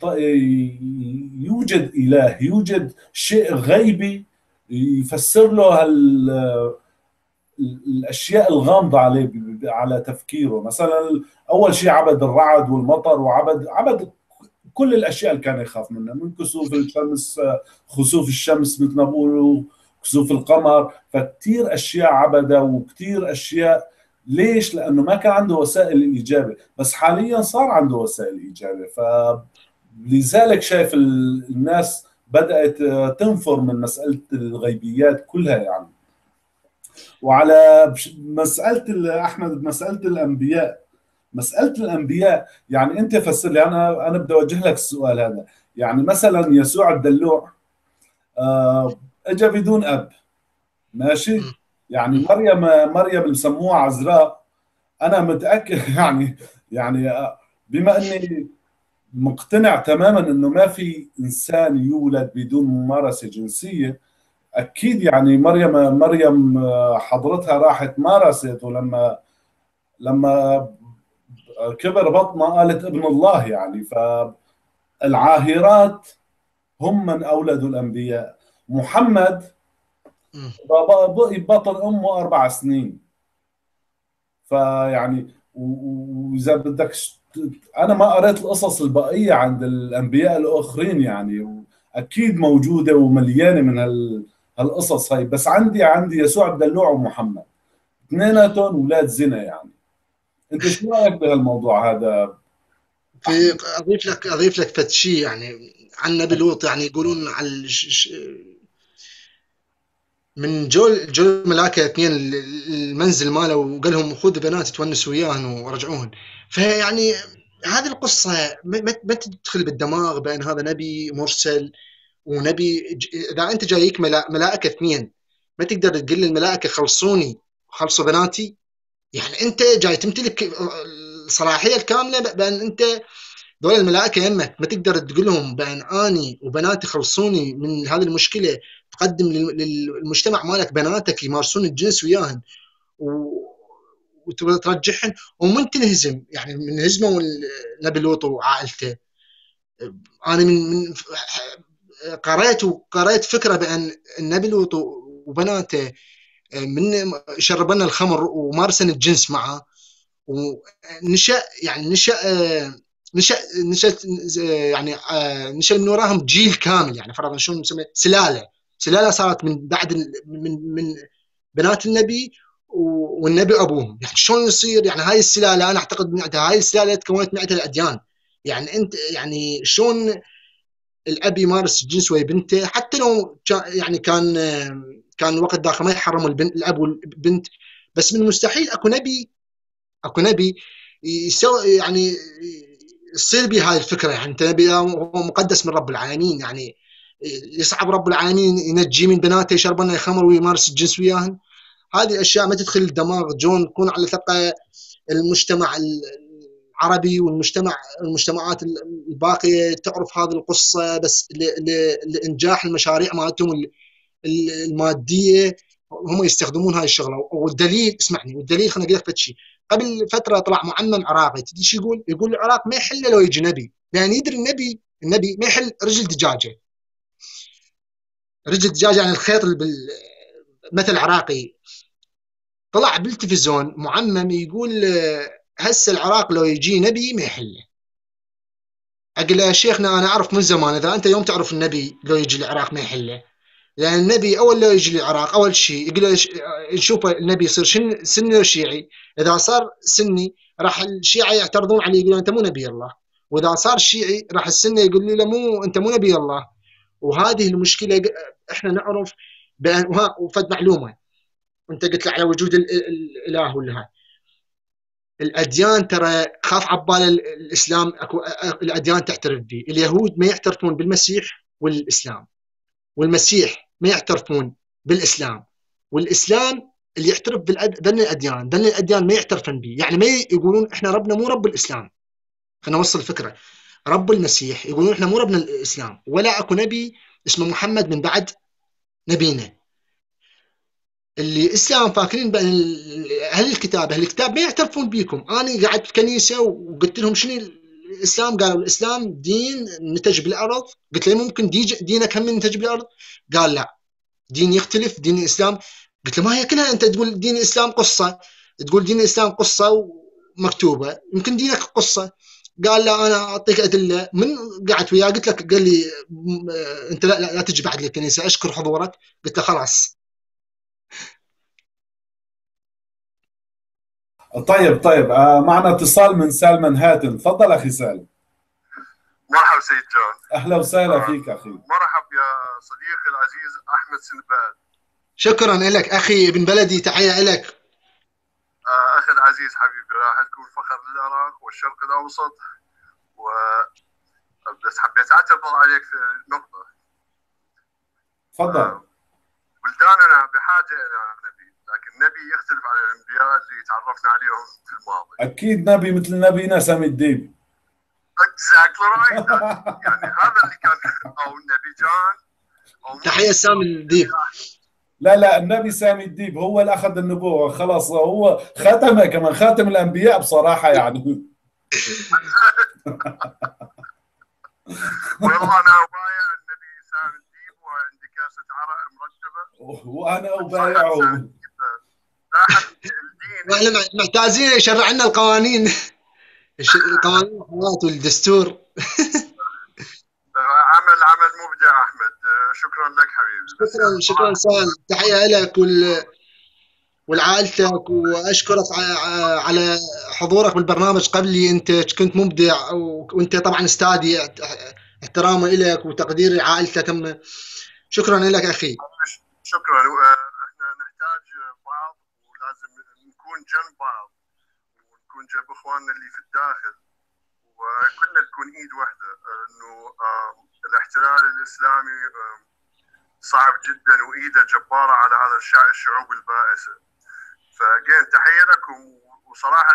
يوجد إله، يوجد شيء غيبي يفسر له هال الاشياء الغامضه عليه على تفكيره. مثلا اول شيء عبد الرعد والمطر، وعبد عبد كل الاشياء اللي كان يخاف منها، من كسوف الشمس، خسوف الشمس مثل ما بقولوا، كسوف القمر. فكتير اشياء عبدها وكتير اشياء. ليش؟ لانه ما كان عنده وسائل الاجابه، بس حاليا صار عنده وسائل اجابه. فلذلك شايف الناس بدات تنفر من مساله الغيبيات كلها يعني. وعلى مسألة أحمد، مسألة الأنبياء، مسألة الأنبياء يعني أنت فسر لي. أنا أنا بدي أوجه لك السؤال هذا. يعني مثلا يسوع الدلوع آه أجا بدون أب، ماشي؟ يعني مريم مريم اللي سموها عذراء، أنا متأكد يعني يعني بما أني مقتنع تماما إنه ما في إنسان يولد بدون ممارسة جنسية، اكيد يعني مريم مريم حضرتها راحت مارست، ولما لما كبر بطنها قالت ابن الله يعني. فالعاهرات هم من اولدوا الانبياء. محمد بقي بطن امه اربع سنين. فيعني واذا بدك، انا ما قريت القصص البقيه عند الانبياء الاخرين يعني، اكيد موجوده ومليانه من هال هالقصص هاي. بس عندي عندي يسوع الدلوع ومحمد، اثنيناتهم اولاد زنا يعني. انت شو رايك بهالموضوع هذا؟ في اضيف لك اضيف لك فد شيء يعني عن نبي لوط. يعني يقولون على من جول جول الملائكه اثنين المنزل ماله، وقال لهم خذوا بنات تونسوا وياهن ورجعوهن. فيعني هذه القصه ما تدخل بالدماغ بان هذا نبي مرسل ونبي. اذا انت جايك ملائكه اثنين، ما تقدر تقول للملائكه خلصوني خلصوا بناتي؟ يعني انت جاي تمتلك الصلاحيه الكامله بان انت دول الملائكه يمك، ما تقدر تقول لهم بان اني وبناتي خلصوني من هذه المشكله. تقدم للمجتمع مالك بناتك يمارسون الجنس وياهن وترجعهن، ومن تنهزم يعني من هزمه نبي لوط وعائلته. انا من من قريت وقريت فكره بان النبي لوط وبناته من شربنا الخمر ومارسن الجنس معه، ونشأ يعني نشأ نشأ نشأ يعني نشأ من وراهم جيل كامل. يعني فرضا شلون نسميه سلاله سلاله صارت من بعد من من بنات النبي والنبي ابوهم. يعني شلون يصير؟ يعني هاي السلاله انا اعتقد من هاي السلاله تكونت من الاديان. يعني انت يعني شلون الاب يمارس الجنس ويا بنته، حتى لو يعني كان كان وقت داخل ما يحرموا البنت الاب والبنت، بس من المستحيل اكو نبي اكو نبي يسوي يعني يصير به هاي الفكره. يعني انت نبي هو مقدس من رب العالمين، يعني يصعب رب العالمين ينجي من بناته يشربون خمر ويمارس الجنس وياهن. هذه الاشياء ما تدخل الدماغ. جون يكون على ثقه المجتمع العربي والمجتمع المجتمعات الباقيه تعرف هذه القصه، بس لانجاح المشاريع مالتهم الماديه هم يستخدمون هاي الشغله. والدليل اسمعني، والدليل خليني اقول لك شيء. قبل فتره طلع معمم عراقي، تدري شو يقول؟ يقول العراق ما يحل لو يجي نبي، لان يعني يدري النبي النبي ما يحل رجل دجاجه. رجل دجاجه يعني الخيط مثل عراقي. طلع بالتلفزيون معمم يقول هسه العراق لو يجي نبي ما يحله. اقول له يا شيخنا انا اعرف من زمان، اذا انت يوم تعرف النبي لو يجي العراق ما يحله، لان النبي اول لو يجي العراق اول شيء يقول له نشوف النبي يصير شن سني وشيعي. اذا صار سني راح الشيعة يعترضون عليه يقولون انت مو نبي الله، واذا صار شيعي راح السني يقول له مو انت مو نبي الله. وهذه المشكله احنا نعرف بان. وفد معلومه انت قلت على وجود الاله ولا هاي الاديان، ترى خاف عبال الاسلام اكو الاديان تعترف به. اليهود ما يعترفون بالمسيح والاسلام، والمسيح ما يعترفون بالاسلام، والاسلام اللي يعترف بين الاديان بين الاديان ما يعترفون به. يعني ما يقولون احنا ربنا مو رب الاسلام. خلينا نوصل الفكره. رب المسيح، يقولون احنا مو ربنا الاسلام، ولا اكو نبي اسمه محمد من بعد نبينا. اللي اسلام فاكرين بان اهل الكتاب اهل الكتاب ما يعترفون بيكم. انا قعدت في كنيسه وقلت لهم شنو الاسلام؟ قالوا الاسلام دين نتج بالارض. قلت له ممكن دينك هم نتج بالارض؟ قال لا، دين يختلف دين الاسلام. قلت له ما هي كلها انت تقول دين الاسلام قصه، تقول دين الاسلام قصه ومكتوبه، يمكن دينك قصه. قال لا انا اعطيك ادله. من قعدت وياه قلت لك، قال لي انت لا لا, لا تجي بعد للكنيسه، اشكر حضورك. قلت له خلاص. طيب طيب آه معنا اتصال من سالم هاتم. تفضل اخي سالم. مرحبا سيد جون. اهلا وسهلا آه فيك اخي. مرحب يا صديقي العزيز احمد سنباد. شكرا لك اخي ابن بلدي، تحيه لك. آه اخي العزيز حبيبي، راح تكون فخر للعراق والشرق الاوسط، و بس حبيت اعترض عليك في نقطه. تفضل. آه بلداننا بحاجه الى نبي، لكن نبي يختلف عن الانبياء اللي تعرفنا عليهم في الماضي. اكيد نبي مثل نبينا سامي الديب. اكزاكتلي رايت. يعني هذا اللي كان، او النبي جان، او تحيه سامي الديب. لا لا، النبي سامي الديب هو اللي اخذ النبوه، خلاص هو ختمه كمان، خاتم الانبياء بصراحه يعني. والله انا بايع النبي سامي الديب، وعندي كاسه عرق مرتبه، وانا ابايعه. واحنا محتاجين يشرع لنا القوانين، القوانين والدستور. عمل عمل مبدع احمد، شكرا لك حبيبي. شكرا شكرا سال، تحيه لك وال والعائلتك، واشكرك على حضورك بالبرنامج قبلي. انت كنت مبدع، وانت طبعا استاذي، احترامي لك وتقديري لعائلتك. شكرا لك اخي. شكرا. احنا نحتاج بعض، ولازم نكون جنب بعض، ونكون جنب اخواننا اللي في الداخل، وكلنا نكون ايد واحده. انه الاحتلال الاسلامي صعب جدا، وايده جباره على هذا الشعوب البائسه. فجين تحيه لكم، وصراحه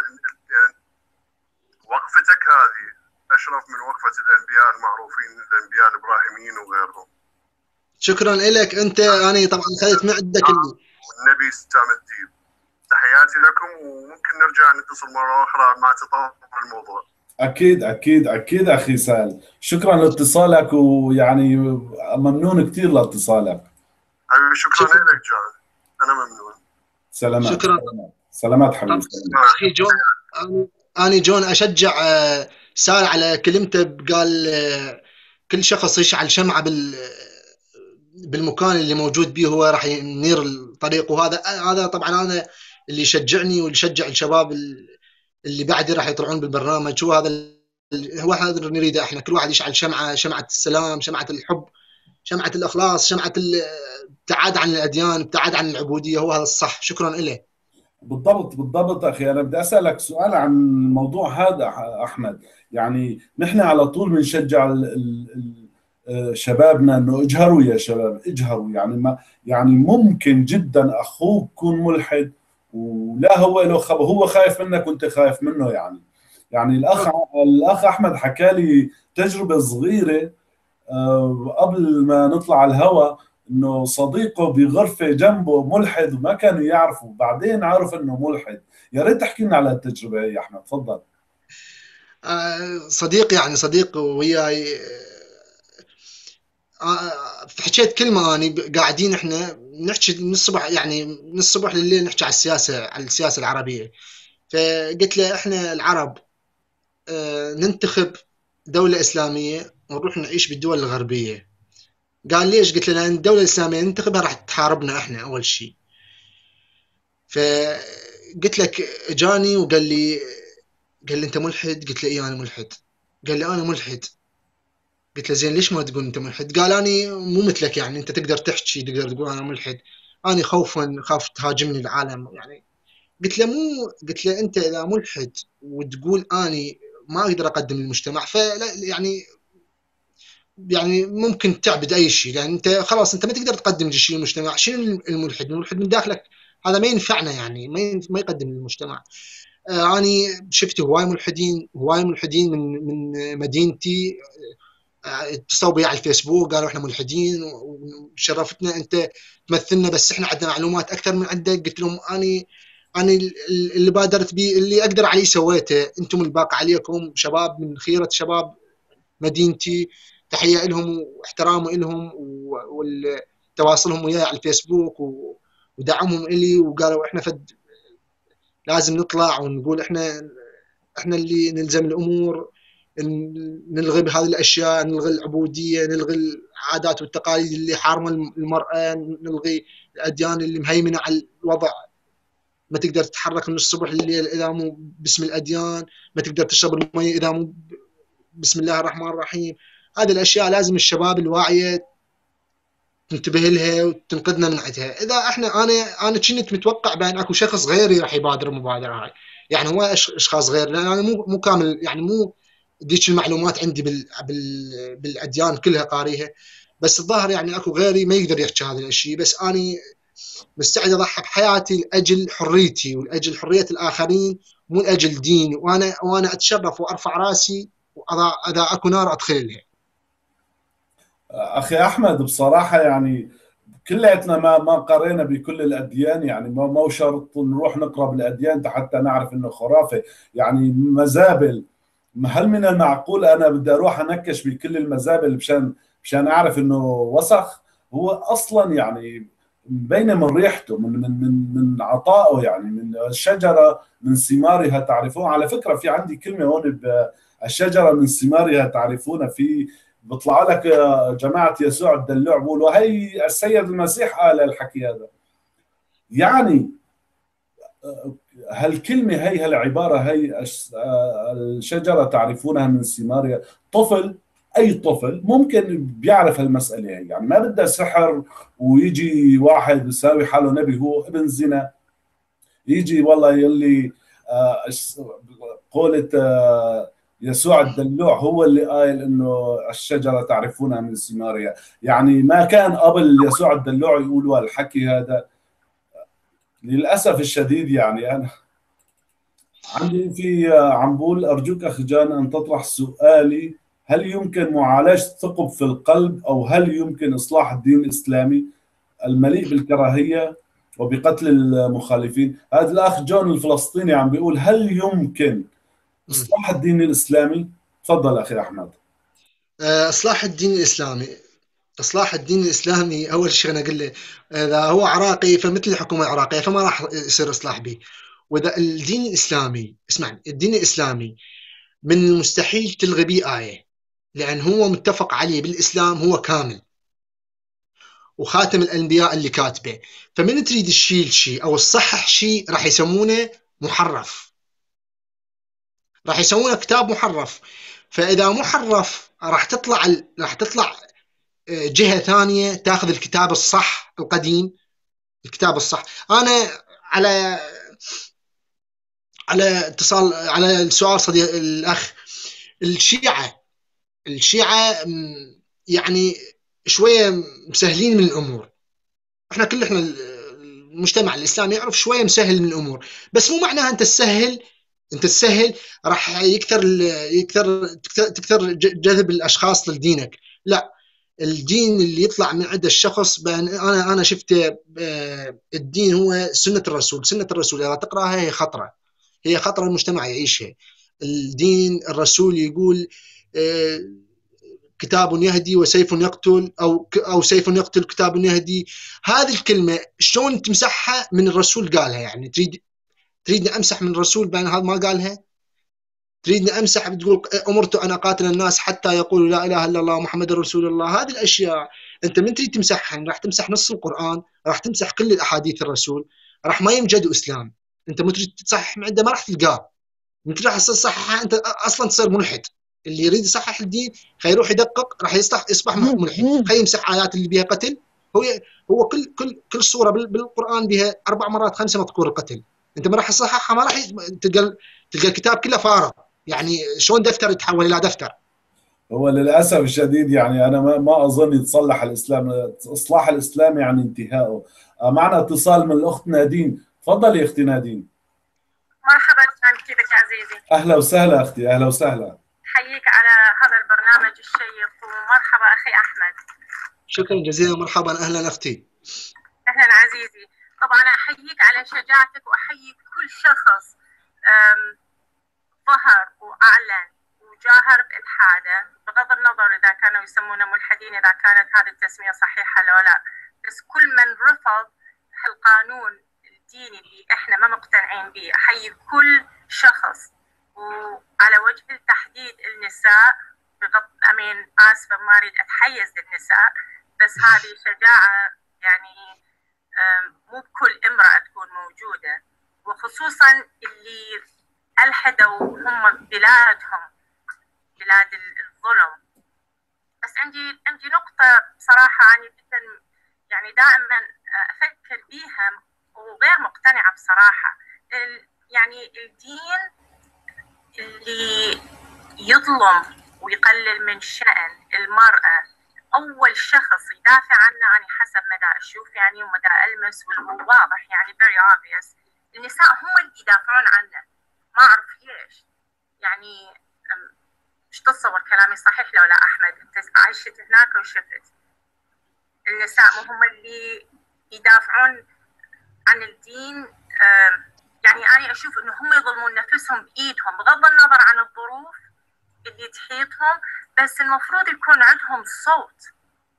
وقفتك هذه اشرف من وقفه الانبياء المعروفين، الانبياء الابراهيميين وغيرهم. شكرا لك انت. انا طبعا خذيت معدك والنبي سام الديب. تحياتي لكم، وممكن نرجع نتصل مره اخرى مع تطور الموضوع. اكيد اكيد اكيد اخي سال، شكرا لاتصالك، ويعني ممنون كثير لاتصالك. حبيبي شكرا, شكرا لك جون، انا ممنون. سلامات. شكرا. سلامات حبيبي. اخي جون، انا جون اشجع سال على كلمته، قال كل شخص يشعل شمعه بال بالمكان اللي موجود به هو راح ينير الطريق. وهذا هذا طبعا انا اللي يشجعني واللي يشجع الشباب اللي بعدي راح يطلعون بالبرنامج. هو هذا هو هذا اللي نريده احنا، كل واحد يشعل شمعه، شمعه السلام، شمعه الحب، شمعه الاخلاص، شمعه الابتعاد عن الاديان، الابتعاد عن العبوديه. هو هذا الصح. شكرا لك. بالضبط بالضبط اخي. انا بدي اسالك سؤال عن الموضوع هذا احمد. يعني نحن على طول بنشجع شبابنا انه اجهروا يا شباب، اجهروا. يعني ما يعني ممكن جدا اخوك يكون ملحد ولا هو له خبر، هو خايف منك وانت خايف منه. يعني يعني الاخ الاخ احمد حكى لي تجربه صغيره قبل ما نطلع على الهواء، انه صديقه بغرفه جنبه ملحد وما كانوا يعرفوا، بعدين عرف انه ملحد. يا ريت تحكي لنا على التجربه هي يا احمد. تفضل. صديق يعني صديق وياي، حكيت كلمه اني قاعدين احنا نحكي من الصبح، يعني من الصبح لليل نحكي على السياسه، على السياسه العربيه. فقلت له احنا العرب ننتخب دوله اسلاميه ونروح نعيش بالدول الغربيه. قال ليش؟ قلت له لان الدوله الاسلاميه ننتخبها راح تحاربنا احنا اول شيء. فقلت لك اجاني وقال لي قال لي انت ملحد؟ قلت له اي انا ملحد. قال لي انا ملحد. قلت له زين ليش ما تقول انت ملحد؟ قال اني مو مثلك، يعني انت تقدر تحكي تقدر تقول انا ملحد، اني خوفا خاف تهاجمني العالم يعني. قلت له مو قلت له انت اذا ملحد وتقول اني ما اقدر اقدم للمجتمع، فلا يعني يعني ممكن تعبد اي شيء، لان انت خلاص انت ما تقدر تقدم شيء للمجتمع. شنو الملحد؟ الملحد من داخلك هذا ما ينفعنا، يعني ما ما يقدم للمجتمع. آه اني شفت هواي ملحدين هواي ملحدين من من مدينتي اتصلوا بي على الفيسبوك قالوا احنا ملحدين وشرفتنا انت تمثلنا، بس احنا عندنا معلومات اكثر من عندك. قلت لهم اني انا اللي بادرت به اللي اقدر عليه سويته، انتم الباقي عليكم شباب من خيره شباب مدينتي، تحيه لهم واحترام لهم وتواصلهم وياي على الفيسبوك ودعمهم الي، وقالوا احنا فد لازم نطلع ونقول احنا احنا اللي نلزم الامور، نلغي بهذه الاشياء، نلغي العبوديه، نلغي العادات والتقاليد اللي حارمه المراه، نلغي الاديان اللي مهيمنه على الوضع، ما تقدر تتحرك من الصبح لليل اذا مو باسم الاديان، ما تقدر تشرب المي اذا مو بسم الله الرحمن الرحيم. هذه الاشياء لازم الشباب الواعيه تنتبه لها وتنقذنا من عندها. اذا احنا انا انا كنت متوقع بان اكو شخص غيري راح يبادر المبادره هاي، يعني هو اشخاص غير، لان انا مو مو كامل، يعني مو ديش المعلومات عندي بال بال بالاديان كلها قاريها، بس الظاهر يعني اكو غيري ما يقدر يحكي هذا الشيء. بس اني مستعد اضحي بحياتي لاجل حريتي ولاجل حريه الاخرين، مو لاجل دين، وانا وانا اتشرف وارفع راسي واذا اذا اكو نار ادخل لها. اخي احمد بصراحه يعني كلياتنا ما ما قرينا بكل الاديان، يعني ما مو شرط نروح نقرا بالاديان حتى نعرف انه خرافه، يعني مزابل. هل من المعقول انا بدي اروح انكش بكل المزابل مشان مشان اعرف انه وسخ؟ هو اصلا يعني مبينه من ريحته، من من من من عطائه، يعني من الشجره من ثمارها تعرفون. على فكره في عندي كلمه هون، الشجره من ثمارها تعرفون، في بيطلع لك جماعه يسوع الدلوع بيقولوا هي السيد المسيح قال الحكي هذا. يعني هالكلمه هي هالعباره هي الشجره تعرفونها من ثمارها، طفل اي طفل ممكن بيعرف هالمساله هي، يعني ما بدها سحر ويجي واحد بيساوي حاله نبي هو ابن زنا يجي والله يلي قولة يسوع الدلوع هو اللي قايل انه الشجره تعرفونها من ثمارها. يعني ما كان قبل يسوع الدلوع يقولوا الحكي هذا للاسف الشديد. يعني انا عندي في عم بقول ارجوك اخي جان ان تطرح سؤالي: هل يمكن معالجه ثقب في القلب، او هل يمكن اصلاح الدين الاسلامي المليء بالكراهيه وبقتل المخالفين؟ هذا الاخ جون الفلسطيني عم بيقول هل يمكن اصلاح الدين الاسلامي؟ تفضل اخي احمد. اصلاح الدين الاسلامي اصلاح الدين الاسلامي اول شيء انا اقول له اذا هو عراقي فمثل الحكومه العراقيه فما راح يصير اصلاح به. واذا الدين الاسلامي اسمعني الدين الاسلامي من المستحيل تلغي به ايه، لان هو متفق عليه بالاسلام، هو كامل وخاتم الانبياء اللي كاتبه. فمن تريد تشيل شيء او تصحح شيء راح يسمونه محرف، راح يسمونه كتاب محرف. فاذا محرف راح تطلع راح تطلع جهه ثانيه تاخذ الكتاب الصح القديم، الكتاب الصح. انا على على اتصال على السؤال صديق الاخ، الشيعه الشيعه يعني شويه مسهلين من الامور. احنا كل احنا المجتمع الاسلامي يعرف شويه مسهل من الامور، بس مو معناها انت تسهل انت تسهل راح يكثر يكثر تكثر جذب الاشخاص لدينك. لا، الدين اللي يطلع من عند الشخص انا انا شفته. الدين هو سنه الرسول، سنه الرسول اذا تقراها هي خطره، هي خطره المجتمع يعيشها. الدين الرسول يقول كتاب يهدي وسيف يقتل، او او سيف يقتل كتاب يهدي. هذه الكلمه شلون تمسحها من الرسول قالها؟ يعني تريد تريدني امسح من الرسول بان هذا ما قالها؟ تريدني امسح بتقول امرت ان اقاتل الناس حتى يقولوا لا اله الا الله محمد رسول الله؟ هذه الاشياء انت من تريد تمسحها راح تمسح نص القران، راح تمسح كل الاحاديث الرسول، راح ما يمجد اسلام. انت مو تريد تصحح من عنده ما راح تلقاه، انت راح تصححها انت اصلا تصير ملحد. اللي يريد يصحح الدين خيروح يدقق راح يصبح يصبح ملحد، خي يمسح ايات اللي بها قتل. هو هو كل كل كل صوره بالقران بها اربع مرات خمسه مذكور القتل، انت ما راح تصححها، ما راح تلقى تلقى الكتاب كله فارغ. يعني شلون دفتر يتحول الى دفتر؟ هو للاسف الشديد يعني انا ما, ما اظن يتصلح الاسلام. اصلاح الاسلام يعني انتهائه. معنا اتصال من الاخت نادين، تفضلي يا اختي نادين. مرحبا كيفك يا عزيزي؟ اهلا وسهلا اختي، اهلا وسهلا. حييك على هذا البرنامج الشيق، ومرحبا اخي احمد. شكرا جزيلا، مرحبا، اهلا اختي. اهلا عزيزي. طبعا احييك على شجاعتك، واحيي كل شخص ظهر واعلن وجاهر بالحاده، بغض النظر اذا كانوا يسمونه ملحدين، اذا كانت هذه التسميه صحيحه لو لا، بس كل من رفض هالقانون الديني اللي احنا ما مقتنعين به. احيي كل شخص، وعلى وجه التحديد النساء، بغض امين اسفه ما اريد اتحيز للنساء، بس هذه شجاعه يعني مو بكل امراه تكون موجوده، وخصوصا اللي الحدوا هم بلادهم، بلاد الظلم. بس عندي عندي نقطه بصراحه انا جدا يعني دائما افكر بيها وغير مقتنعه بصراحه. يعني الدين اللي يظلم ويقلل من شأن المرأة، أول شخص يدافع عنه أنا حسب مدى أشوف يعني ومدى ألمس واللي واضح يعني very obvious، النساء هم اللي يدافعون عنه. ما أعرف ليش، يعني مش تتصور كلامي صحيح لو لا أحمد؟ أنت عشت هناك وشفت النساء مو هم اللي يدافعون عن الدين. يعني أنا أشوف إنه هم يظلمون نفسهم بإيدهم بغض النظر عن الظروف اللي تحيطهم، بس المفروض يكون عندهم صوت.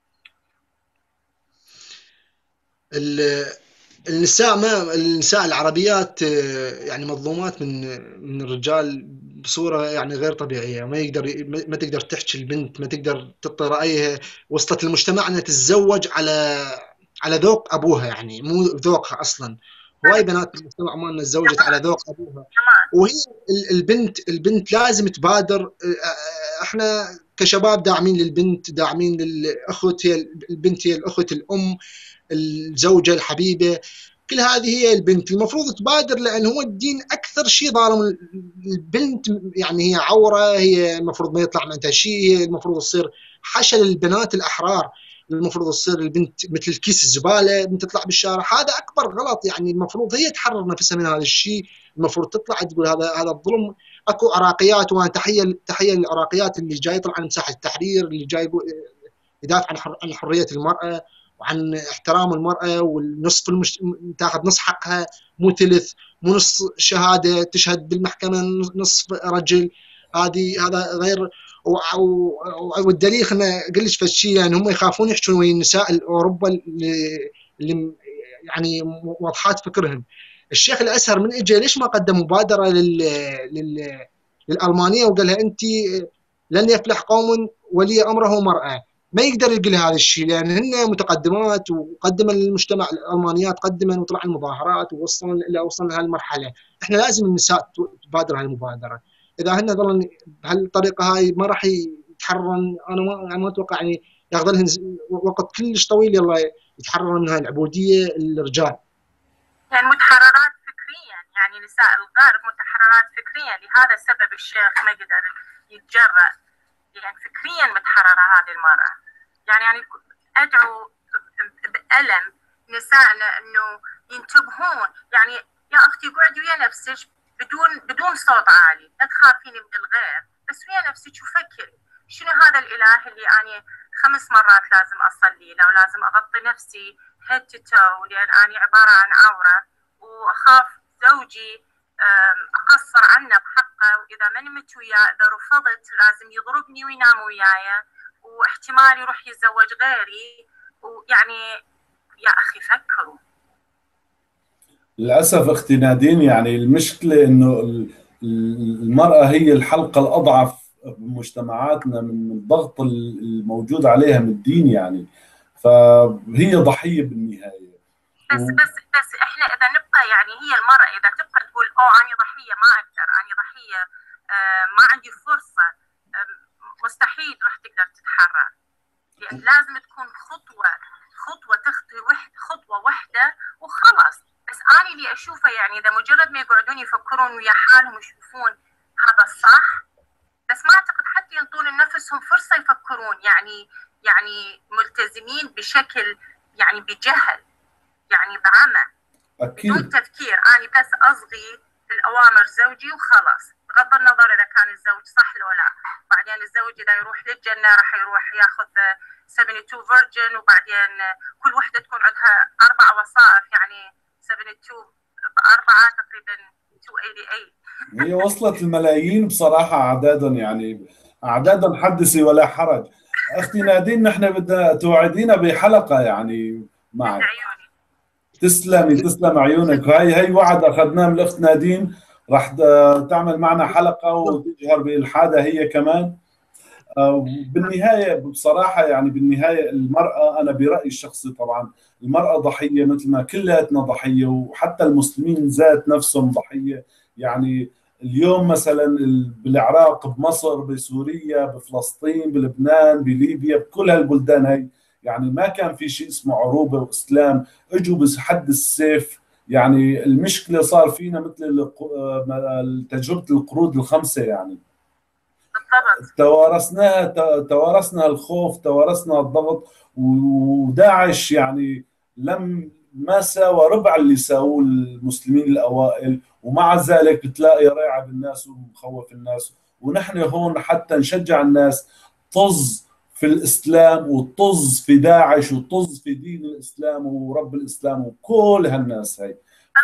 النساء ما النساء العربيات يعني مظلومات من من الرجال بصورة يعني غير طبيعية. ما يقدر ما تقدر تحكي البنت، ما تقدر تعطي رأيها. وصلت المجتمع أنها تتزوج على على ذوق أبوها، يعني مو ذوقها أصلاً. هواي بنات المجتمع مالنا تزوجت على ذوق أبوها، وهي البنت البنت لازم تبادر. احنا كشباب داعمين للبنت، داعمين للأخت، هي البنت هي الأخت، الأم، الزوجة، الحبيبة، كل هذه هي البنت. المفروض تبادر، لأن هو الدين أكثر شيء ظالم البنت. يعني هي عورة، هي المفروض ما يطلع منها شيء، هي المفروض تصير حشل البنات الأحرار. المفروض تصير البنت مثل كيس الزبالة، بنت تطلع بالشارع. هذا أكبر غلط. يعني المفروض هي تحرر نفسها من هذا الشيء. المفروض تطلع تقول هذا هذا الظلم. اكو عراقيات، وانا تحيه تحيه للعراقيات اللي جاي يطلع عن مساحه التحرير، اللي جاي يدافع عن حر... عن حريه المراه وعن احترام المراه، والنصف المش... تاخذ نص حقها، مو ثلث، مو نص شهاده تشهد بالمحكمه نصف رجل. هذه هذا غير. والدليل خلينا اقول لك فشي، يعني هم يخافون يحكون ويا النساء الاوروبا اللي, اللي يعني واضحات فكرهم. الشيخ الازهر من اجى ليش ما قدم مبادره لل... لل... للالمانيه وقال لها انت لن يفلح قوم ولي امره مراه؟ ما يقدر يقول هذا الشيء، لان هن متقدمات، وقدم للمجتمع الالمانيات، قدم وطلع المظاهرات ووصلنا الى وصلنا لهالمرحله. احنا لازم النساء تبادر هالمبادره. اذا هن ظلن بهالطريقه هاي ما راح يتحررن. انا ما ما اتوقع يعني ياخذ لهم وقت كلش طويل يلا يتحررن من هاي العبوديه الرجال. يعني متحررات فكريا، يعني نساء الغرب متحررات فكريا، لهذا السبب الشيخ ما قدر يتجرأ. يعني فكريا متحررة هذه المرأة. يعني يعني أدعو بألم نسائنا إنه ينتبهون. يعني يا أختي قعدي ويا نفسك بدون بدون صوت عالي، لا تخافيني من الغير، بس ويا نفسك وفكري شنو هذا الإله اللي أنا خمس مرات لازم أصلي له، ولازم أغطي نفسي head to toe لأن أنا عبارة عن عورة، وأخاف زوجي أقصر عنه بحقه، وإذا ما نمت وياه إذا رفضت لازم يضربني وينام وياي، واحتمال يروح يتزوج غيري. ويعني يا أخي فكروا. للأسف أختي نادين، يعني المشكلة إنه المرأة هي الحلقة الأضعف بمجتمعاتنا من الضغط الموجود عليها من الدين، يعني فهي ضحية بالنهاية. بس بس بس احنا اذا نبقى يعني هي المرأة اذا تبقى تقول اوه انا ضحية ما اقدر، انا ضحية آه ما عندي فرصة، آه مستحيل راح تقدر تتحرر. يعني لازم تكون خطوة خطوة تخطي وحد خطوة واحدة وخلاص. بس انا اللي اشوفه يعني اذا مجرد ما يقعدون يفكرون ويا حالهم ويشوفون هذا الصح، بس ما اعتقد حتى ينطون لنفسهم فرصة يفكرون. يعني يعني ملتزمين بشكل يعني بجهل، يعني بعمى، أكيد بدون تفكير. أنا بس أصغي الأوامر زوجي وخلاص، بغض النظر إذا كان الزوج صح لو لا. بعدين الزوج إذا يروح للجنة راح يروح ياخذ سبعة وسبعين فيرجن، وبعدين كل وحدة تكون عندها أربع وصائف، يعني سبعة وسبعين بأربعة تقريبا مئتين وثمانية وثمانين. هي وصلت الملايين بصراحة أعدادهم، يعني أعدادهم حدثي ولا حرج. أختي نادين، نحن بدنا توعدينا بحلقة يعني معك. تسلمي تسلم عيونك. هاي هاي وعد أخذناه من الأخت نادين، راح تعمل معنا حلقة وتجهر بإلحادها هي كمان. بالنهاية بصراحة يعني بالنهاية المرأة، أنا برأيي الشخصي طبعا المرأة ضحية مثل ما كلاتنا ضحية، وحتى المسلمين ذات نفسهم ضحية. يعني اليوم مثلا بالعراق، بمصر، بسوريا، بفلسطين، بلبنان، بليبيا، بكل هالبلدان هاي يعني ما كان في شيء اسمه عروبة وإسلام، اجوا بحد السيف. يعني المشكلة صار فينا مثل تجربة القرود الخمسة، يعني توارثناها، توارثنا الخوف، توارثنا الضغط. وداعش يعني لم ما ساوى ربع اللي ساووه المسلمين الأوائل، ومع ذلك بتلاقي رايعة بالناس ومخوف الناس. ونحن هون حتى نشجع الناس طز في الإسلام، وطز في داعش، وطز في دين الإسلام ورب الإسلام وكل هالناس هاي. ف...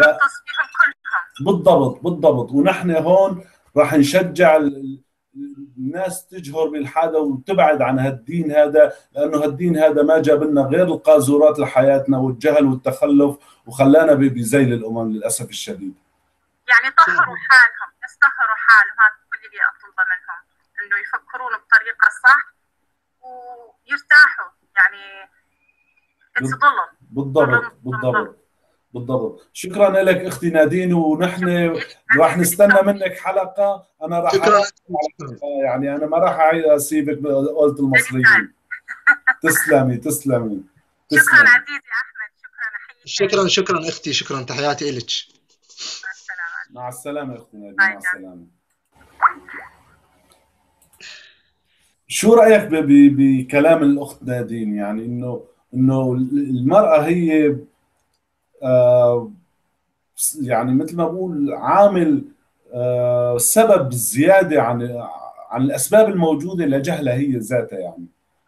بالضبط بالضبط. ونحن هون راح نشجع الناس تجهر بالحادة وتبعد عن هالدين هذا، لأنه هالدين هذا ما جاب لنا غير القاذورات لحياتنا والجهل والتخلف، وخلانا بذيل الأمم للأسف الشديد. يعني طهروا حالهم، يستطهروا حالهم، هذا كل اللي أطلبه منهم، إنه يفكرون بطريقة صح ويرتاحوا. يعني ظلم. بالضبط بالضبط بالضبط. شكرا لك اختي نادين، ونحن راح نستنى منك حلقه. انا راح يعني انا ما راح اسيبك بقولة المصريين. تسلمي تسلمي شكرا عزيزي احمد، شكرا احييك. شكرا شكرا اختي، شكرا، تحياتي لك. مع السلامه. مع السلامه اختي نادين، مع السلامه. شو رايك بكلام الاخت نادين؟ يعني انه انه المراه هي آه يعني مثل ما بقول عامل آه سبب زياده عن عن الاسباب الموجوده لجهلها هي ذاتها. يعني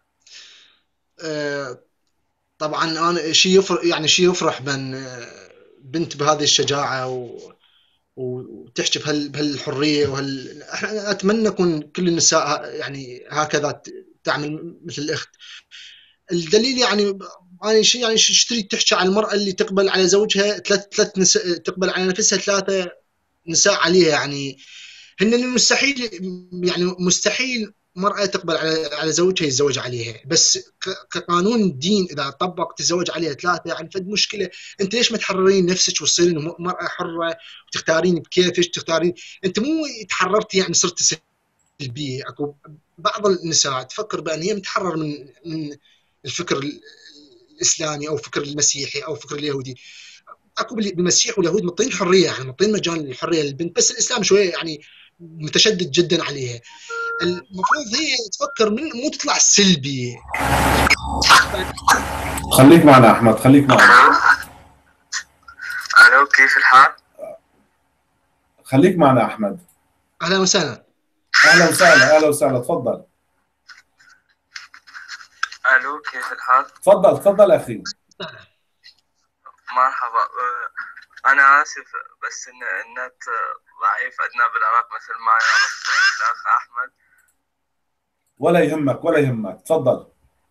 آه طبعا انا شيء يفرح، يعني شيء يفرح من بنت بهذه الشجاعه و... وتحكي بهال... بهالحريه وهال احنا اتمنى يكون كل النساء يعني هكذا تعمل مثل الاخت. الدليل يعني انا شيء يعني اشتري تحكي عن المراه اللي تقبل على زوجها ثلاث ثلاث نساء، تقبل على نفسها ثلاثه نساء عليها. يعني هن مستحيل، يعني مستحيل مرأة تقبل على على زوجها يتزوج عليها، بس كقانون الدين اذا طبق تتزوج عليها ثلاثه يعني فد مشكله. انت ليش ما تحررين نفسك وتصيرين مرأة حره وتختارين بكيفك تختارين؟ انت مو تحررتي يعني صرت سلبيه. اكو بعض النساء تفكر بان هي متحرر من من الفكر الاسلامي او الفكر المسيحي او الفكر اليهودي. اكو بالمسيح واليهود مطين حريه، يعني مطين مجال للحريه للبنت، بس الاسلام شويه يعني متشدد جدا عليها. المفروض هي تفكر من مو تطلع سلبي. خليك معنا احمد، خليك معنا. الو كيف الحال؟ خليك معنا احمد. اهلا وسهلا. اهلا وسهلا اهلا وسهلا، تفضل. الو كيف الحال؟ تفضل تفضل اخي. مرحبا. انا اسف بس ان النت ضعيف عندنا بالعراق مثل ما يعرف الاخ احمد. ولا يهمك ولا يهمك، تفضل.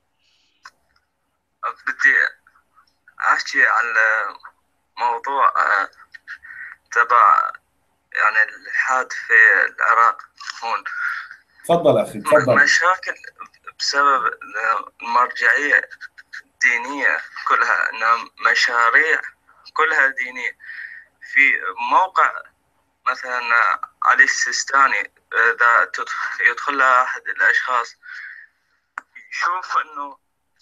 بدي احكي عن موضوع تبع يعني الالحاد في العراق هون. تفضل اخي تفضل. مشاكل بسبب المرجعيه الدينيه كلها، انها مشاريع كلها دينيه. في موقع مثلا علي السيستاني اذا يدخل لها احد الاشخاص يشوف انه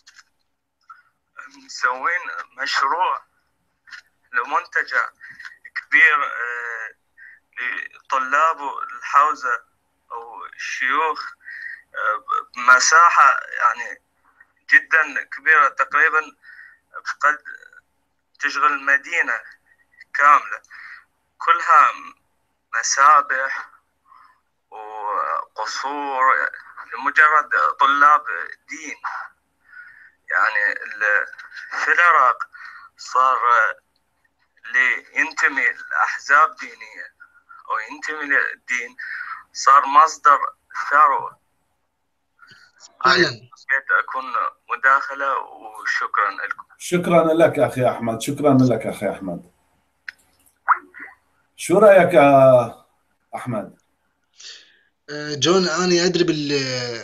مسوين مشروع لمنتجع كبير لطلاب الحوزه او الشيوخ بمساحه يعني جدا كبيره، تقريبا قد تشغل مدينه كامله كلها مسابح وقصور لمجرد طلاب دين. يعني في العراق صار اللي ينتمي لأحزاب دينية أو ينتمي للدين صار مصدر ثروة. فعلا حبيت أكون مداخلة وشكرا لكم. شكرا لك أخي أحمد، شكرا لك أخي أحمد. شو رأيك يا أحمد؟ جون، أنا أدري بال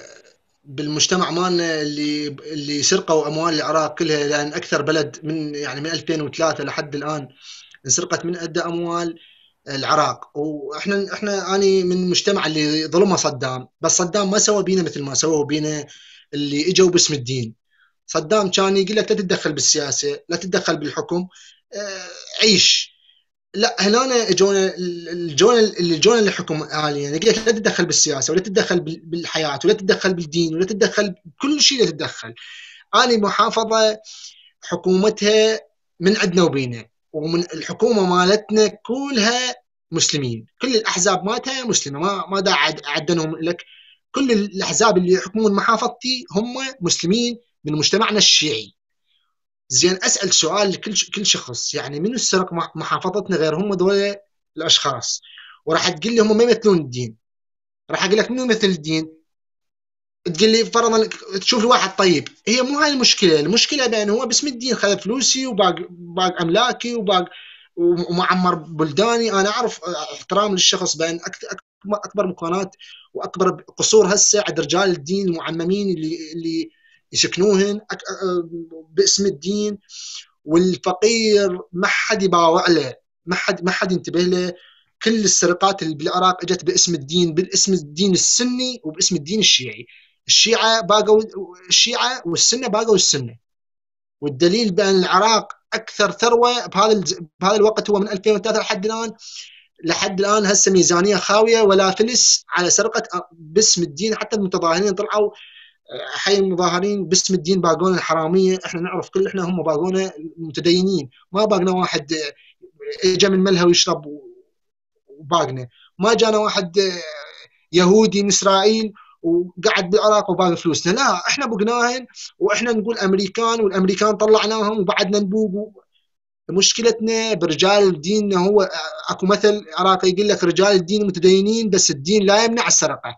بالمجتمع مالنا اللي اللي سرقوا أموال العراق كلها، لأن أكثر بلد من يعني من ألفين وثلاثة لحد الآن انسرقت من أدى أموال العراق. واحنا احنا اني من المجتمع اللي ظلمه صدام، بس صدام ما سوى بينا مثل ما سووا بينا اللي اجوا باسم الدين. صدام كان يقول لك لا تتدخل بالسياسه، لا تتدخل بالحكم، اه عيش. لا هنا اجونا الجونا اللي جونا الحكم حاليا يقول لك لا تتدخل بالسياسه ولا تتدخل بالحياه ولا تتدخل بالدين ولا تتدخل بكل شيء، لا تتدخل. اني محافظه حكومتها من عندنا وبينا، ومن الحكومه مالتنا كلها مسلمين، كل الاحزاب مالتها مسلمه، ما ما دا عدنهم لك. كل الاحزاب اللي يحكمون محافظتي هم مسلمين من مجتمعنا الشيعي. زين، اسال سؤال لكل كل شخص، يعني من سرق محافظتنا غير هم دول الاشخاص؟ وراح تقول لي هم ما يمثلون الدين. راح اقول لك منو يمثل الدين؟ تقول لي فرضا تشوف لي واحد طيب. هي مو هاي المشكله، المشكله بان هو باسم الدين خذ فلوسي وباق باق املاكي وباق ومعمر بلداني. انا اعرف احترام للشخص بان اكبر مكانات واكبر قصور هسه عند رجال الدين المعممين اللي اللي يسكنوهن باسم الدين، والفقير ما حد يباوع له، ما حد ما حد ينتبه له. كل السرقات اللي بالعراق اجت باسم الدين، باسم الدين السني وباسم الدين الشيعي. الشيعة باقوا الشيعة والسنة باقوا السنة. والدليل بأن العراق أكثر ثروة بهذا بهذا الوقت هو من ألفين وثلاثة لحد الآن. لحد الآن هسه ميزانية خاوية ولا فلس على سرقة باسم الدين. حتى المتظاهرين طلعوا حي المظاهرين باسم الدين باقونا الحرامية. احنا نعرف كل احنا هم باقونا المتدينين، ما باقنا واحد اجا من ملهى ويشرب وباقنا. ما جانا واحد يهودي من إسرائيل وقعد بالعراق وباقي فلوسنا. لا، احنا بقناهن واحنا نقول امريكان، والامريكان طلعناهم وبعدنا نبوق. مشكلتنا برجال الدين. هو اكو مثل عراقي يقول لك رجال الدين متدينين بس الدين لا يمنع السرقه.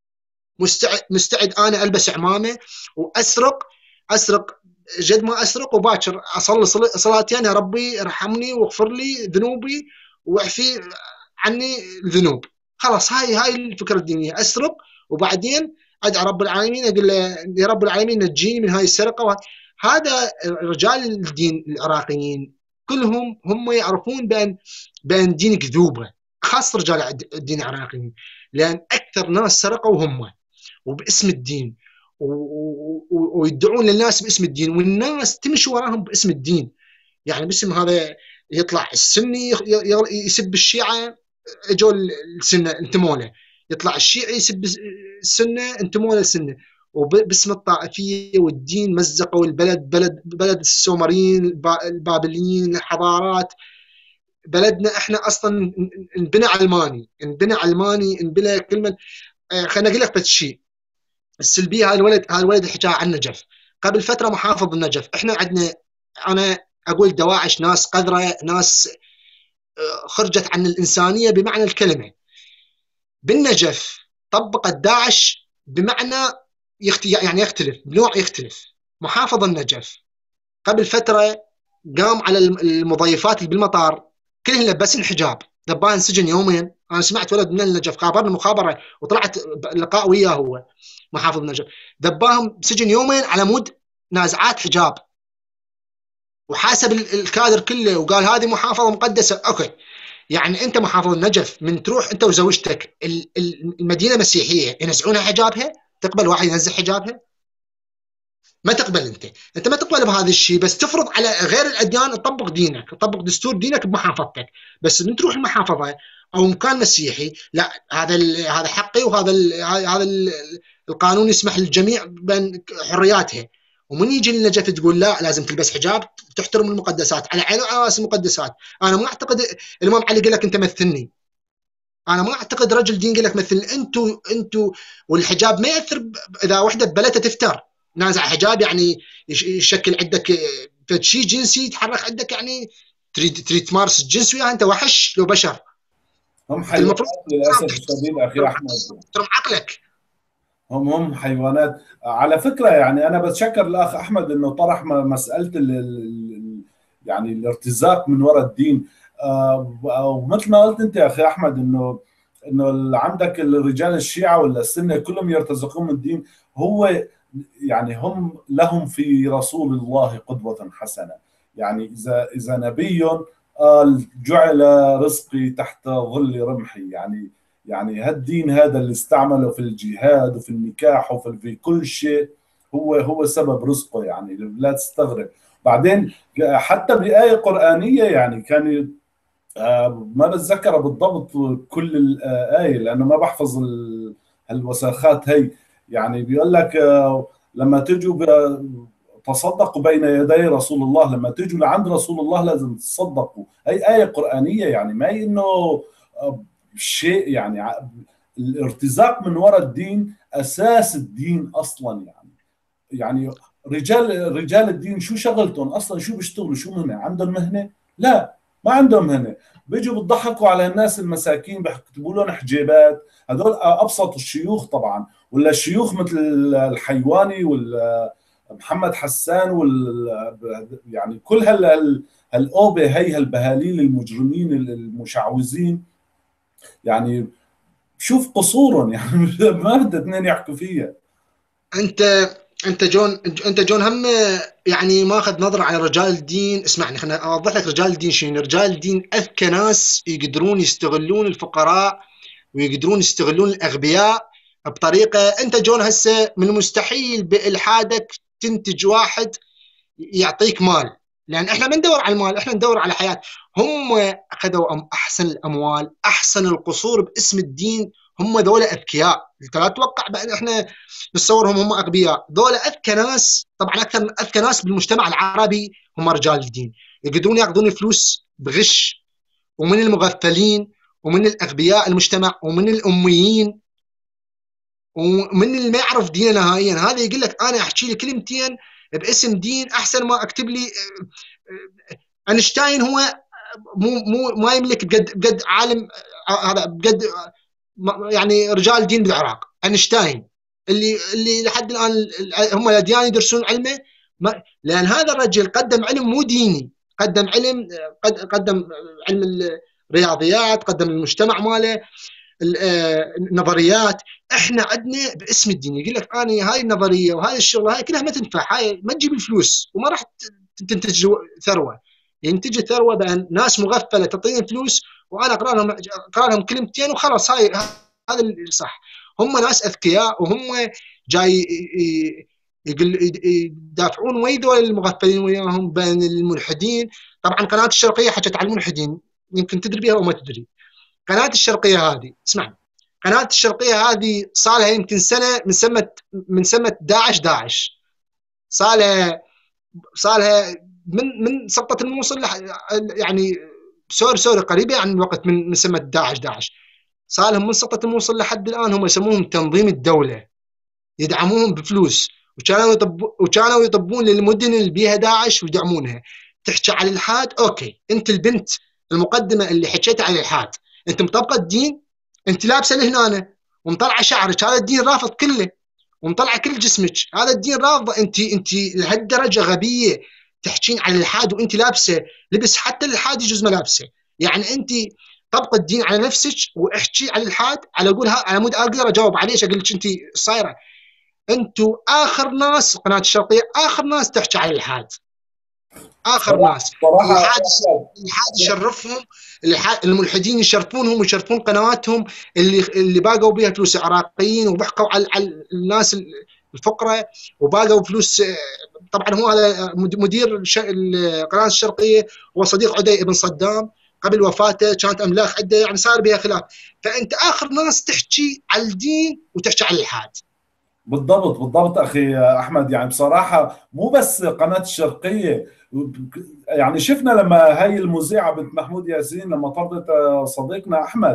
مستعد مستعد انا البس عمامه واسرق اسرق جد ما اسرق، وباكر اصلي صلاتين يا ربي ارحمني واغفر لي ذنوبي واعفي عني الذنوب. خلاص، هاي هاي الفكره الدينيه. اسرق وبعدين ادعي رب العالمين، اقول له يا رب العالمين نجيني من هاي السرقه. هذا رجال الدين العراقيين كلهم هم يعرفون بان بان دين كذوبه، خاصه رجال الدين العراقيين، لان اكثر ناس سرقوا هم وباسم الدين، ويدعون للناس باسم الدين، والناس تمشي وراهم باسم الدين. يعني باسم هذا يطلع السني يسب الشيعه، اجوا السنه انتموا له، يطلع الشيعي يسب السنه انتموا له السنه. وباسم الطائفيه والدين مزقوا البلد، بلد بلد السومريين البابليين الحضارات. بلدنا احنا اصلا انبنى علماني، انبنى علماني انبنى كلمه. خلينا اقول لك بس شيء السلبيه. هاي الولد هاي الولد حكى عن النجف قبل فتره، محافظ النجف. احنا عندنا، انا اقول دواعش ناس قذره، ناس خرجت عن الانسانيه بمعنى الكلمه. بالنجف طبقت داعش بمعنى يعني يختلف بنوع يختلف. محافظ النجف قبل فتره قام على المضيفات اللي بالمطار كلهم لبسين حجاب، دبان سجن يومين. انا سمعت ولد من النجف خابرني مخابره وطلعت لقاء وياه، هو محافظ النجف، دباهم سجن يومين على مود نازعات حجاب، وحاسب الكادر كله وقال هذه محافظه مقدسه. اوكي، يعني انت محافظ النجف من تروح انت وزوجتك المدينه مسيحيه ينزعونها حجابها؟ تقبل واحد ينزع حجابها؟ ما تقبل. انت انت ما تقبل بهذا الشيء، بس تفرض على غير الاديان تطبق دينك، تطبق دستور دينك بمحافظتك. بس من تروح المحافظه او مكان مسيحي، لا هذا هذا حقي، وهذا ال هذا ال القانون يسمح للجميع بين حرياتها. ومن يجي النجف تقول لا لازم تلبس حجاب، تحترم المقدسات على عين وعلى راس المقدسات. انا ما اعتقد الامام علي قال لك انت مثلني، انا ما اعتقد رجل دين يقول لك مثل انتم انتم والحجاب ما ياثر اذا وحده ببلدها تفتر نازع حجاب يعني يشكل عندك شيء جنسي يتحرك عندك يعني تريد تريد تمارس الجنس وياها انت وحش لو بشر. هم حيوانات للاسف الشديد اخي احمد، ترم عقلك. هم هم حيوانات على فكره. يعني انا بتشكر الاخ احمد انه طرح مساله ال ال يعني الارتزاق من وراء الدين. ومثل ما قلت انت يا اخي احمد انه انه عندك الرجال الشيعه ولا السنه كلهم يرتزقون من الدين. هو يعني هم لهم في رسول الله قدوه حسنه. يعني اذا اذا نبي قال جعل رزقي تحت ظل رمحي، يعني يعني هالدين هذا اللي استعمله في الجهاد وفي النكاح وفي في كل شيء هو هو سبب رزقه. يعني لا تستغرب. بعدين حتى بآية قرآنية يعني كان ما بتذكر بالضبط كل الآية لأنه ما بحفظ هالوساخات هي. يعني بيقول لك لما تجوا تصدقوا بين يدي رسول الله، لما تجوا لعند رسول الله لازم تصدقوا. هي آية قرآنية، يعني ما هي إنه شيء يعني الارتزاق من وراء الدين أساس الدين أصلا. يعني يعني رجال رجال الدين شو شغلتهم أصلا؟ شو بيشتغلوا؟ شو مهنة عندهم؟ مهنة؟ لا ما عندهم مهنة. بيجوا بيضحكوا على الناس المساكين بيكتبوا لهم حجابات. هذول أبسط الشيوخ طبعا، ولا الشيوخ مثل الحيواني ولا محمد حسان وال يعني كل هال هالأوبة هي هالبهاليل المجرمين المشعوذين. يعني شوف قصورهم يعني ما بدي اثنين يحكوا فيها. انت انت جون انت جون هم يعني ماخذ نظره على رجال الدين. اسمعني خليني اوضح لك رجال الدين شنو. رجال الدين اذكى ناس يقدرون يستغلون الفقراء ويقدرون يستغلون الاغبياء بطريقه. انت جون هسه من المستحيل بالحادك تنتج واحد يعطيك مال، لان احنا ما ندور على المال، احنا ندور على حياه. هم اخذوا احسن الاموال احسن القصور باسم الدين. هم ذولا اذكياء. انت لا تتوقع بان احنا نتصورهم هم اغبياء. ذولا اذكى ناس طبعا. اكثر اذكى ناس بالمجتمع العربي هم رجال الدين. يقدرون ياخذون فلوس بغش ومن المغفلين ومن الاغبياء المجتمع ومن الاميين ومن اللي ما يعرف دينه نهائيا. هذا يقول لك انا احكي لي كلمتين باسم دين احسن ما اكتب لي. اينشتاين هو مو مو ما يملك بقد بقد عالم هذا بقد يعني رجال دين بالعراق. اينشتاين اللي اللي لحد الان هم الاديان يدرسون علمه، لان هذا الرجل قدم علم مو ديني، قدم علم قدم علم الرياضيات، قدم المجتمع ماله النظريات. احنا عندنا باسم الدين يقول لك انا هاي النظريه وهاي الشغله هاي كلها ما تنفع، هاي ما تجيب الفلوس وما راح تنتج ثروه. ينتج الثروه بان ناس مغفله تعطيهم فلوس وانا اقرا لهم اقرا لهم كلمتين وخلاص. هاي هذا اللي صح. هم ناس اذكياء وهم جاي يدافعون ويا ذول المغفلين وياهم بين الملحدين. طبعا قناه الشرقيه حكت على الملحدين، يمكن تدري بها او ما تدري. قناه الشرقيه هذه اسمعني، قناه الشرقيه هذه صار لها يمكن سنه من سمه من سمه داعش داعش صار لها صار لها من من سقطه الموصل يعني سوري سوري قريبه عن الوقت من من سمه داعش داعش صار لهم من سقطه الموصل لحد الان. هم يسموهم تنظيم الدوله، يدعموهم بفلوس وكانوا يطبون وكانوا يطبون للمدن اللي بيها داعش ويدعمونها. تحكي على الالحاد، اوكي انت البنت المقدمه اللي حكيت على الالحاد انت مطبقه الدين، انت لابسه لهنا ومطلعه شعرك هذا الدين رافض كله، ومطلعه كل جسمك هذا الدين رافضه. انت انت لهالدرجه غبيه تحكين على الالحاد وانت لابسه لبس حتى الالحاد يجوز ملابسه. يعني انت طبق الدين على نفسك واحكي على الالحاد على اقولها على مود اقدر اجاوب عليش اقول لك انت صايره. انتم اخر ناس قناه الشرقيه اخر ناس تحكي على الالحاد، اخر ناس. الالحاد يشرفهم، الملحدين يشرفونهم ويشرفون قنواتهم اللي اللي باقوا بها فلوس عراقيين وبحقوا على الناس الفقراء وباقوا فلوس. طبعا هو هذا مدير القناه الشرقيه هو صديق عدي بن صدام قبل وفاته، كانت املاك عنده يعني صار بها خلاف. فانت اخر ناس تحكي على الدين وتحكي على الالحاد. بالضبط بالضبط اخي احمد. يعني بصراحه مو بس قناه الشرقيه، يعني شفنا لما هاي المذيعه بنت محمود ياسين لما طردت صديقنا احمد،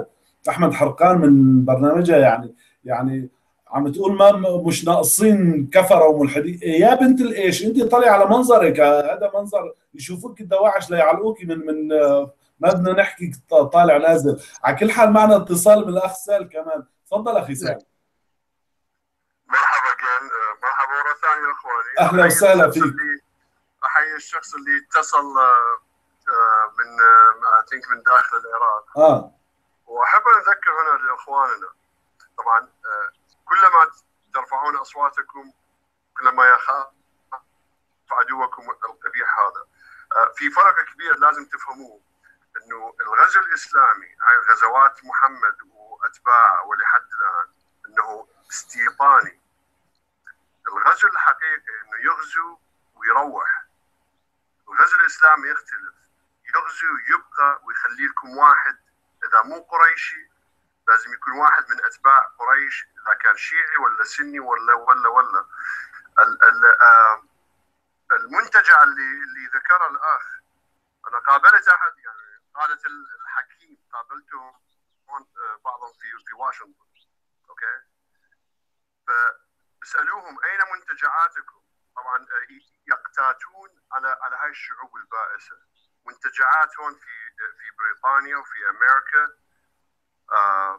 احمد حرقان من برنامجها، يعني يعني عم تقول ما مش ناقصين كفره وملحدين. يا بنت الايش، انت طالع على منظرك، هذا منظر يشوفوك الدواعش ليعلقوك من من ما بدنا نحكي طالع نازل. على كل حال معنا اتصال من الاخ سال كمان. تفضل اخي سال. مرحبا كان مرحبا مرة ثانية يا اخواني. اهلا وسهلا فيك. احيي الشخص اللي اتصل من ثينك من داخل العراق. اه واحب ان اذكر هنا لاخواننا، طبعا كلما ترفعون اصواتكم كلما يخاف عدوكم القبيح هذا. في فرق كبير لازم تفهموه، انه الغزو الاسلامي هاي غزوات محمد واتباعه ولحد الان انه استيطاني. الغزو الحقيقي انه يغزو ويروح. الغزو الاسلامي يختلف، يغزو ويبقى ويخلي لكم واحد، اذا مو قريشي لازم يكون واحد من اتباع قريش، اذا كان شيعي ولا سني ولا ولا ولا ال ال المنتجع اللي اللي ذكره الاخ. انا قابلت احد يعني قاده الحكيم، قابلتهم بعضهم في في واشنطن، اوكي، فاسالوهم اين منتجعاتكم؟ طبعا يقتاتون على على هاي الشعوب البائسه. منتجعات هون في في بريطانيا وفي امريكا. آه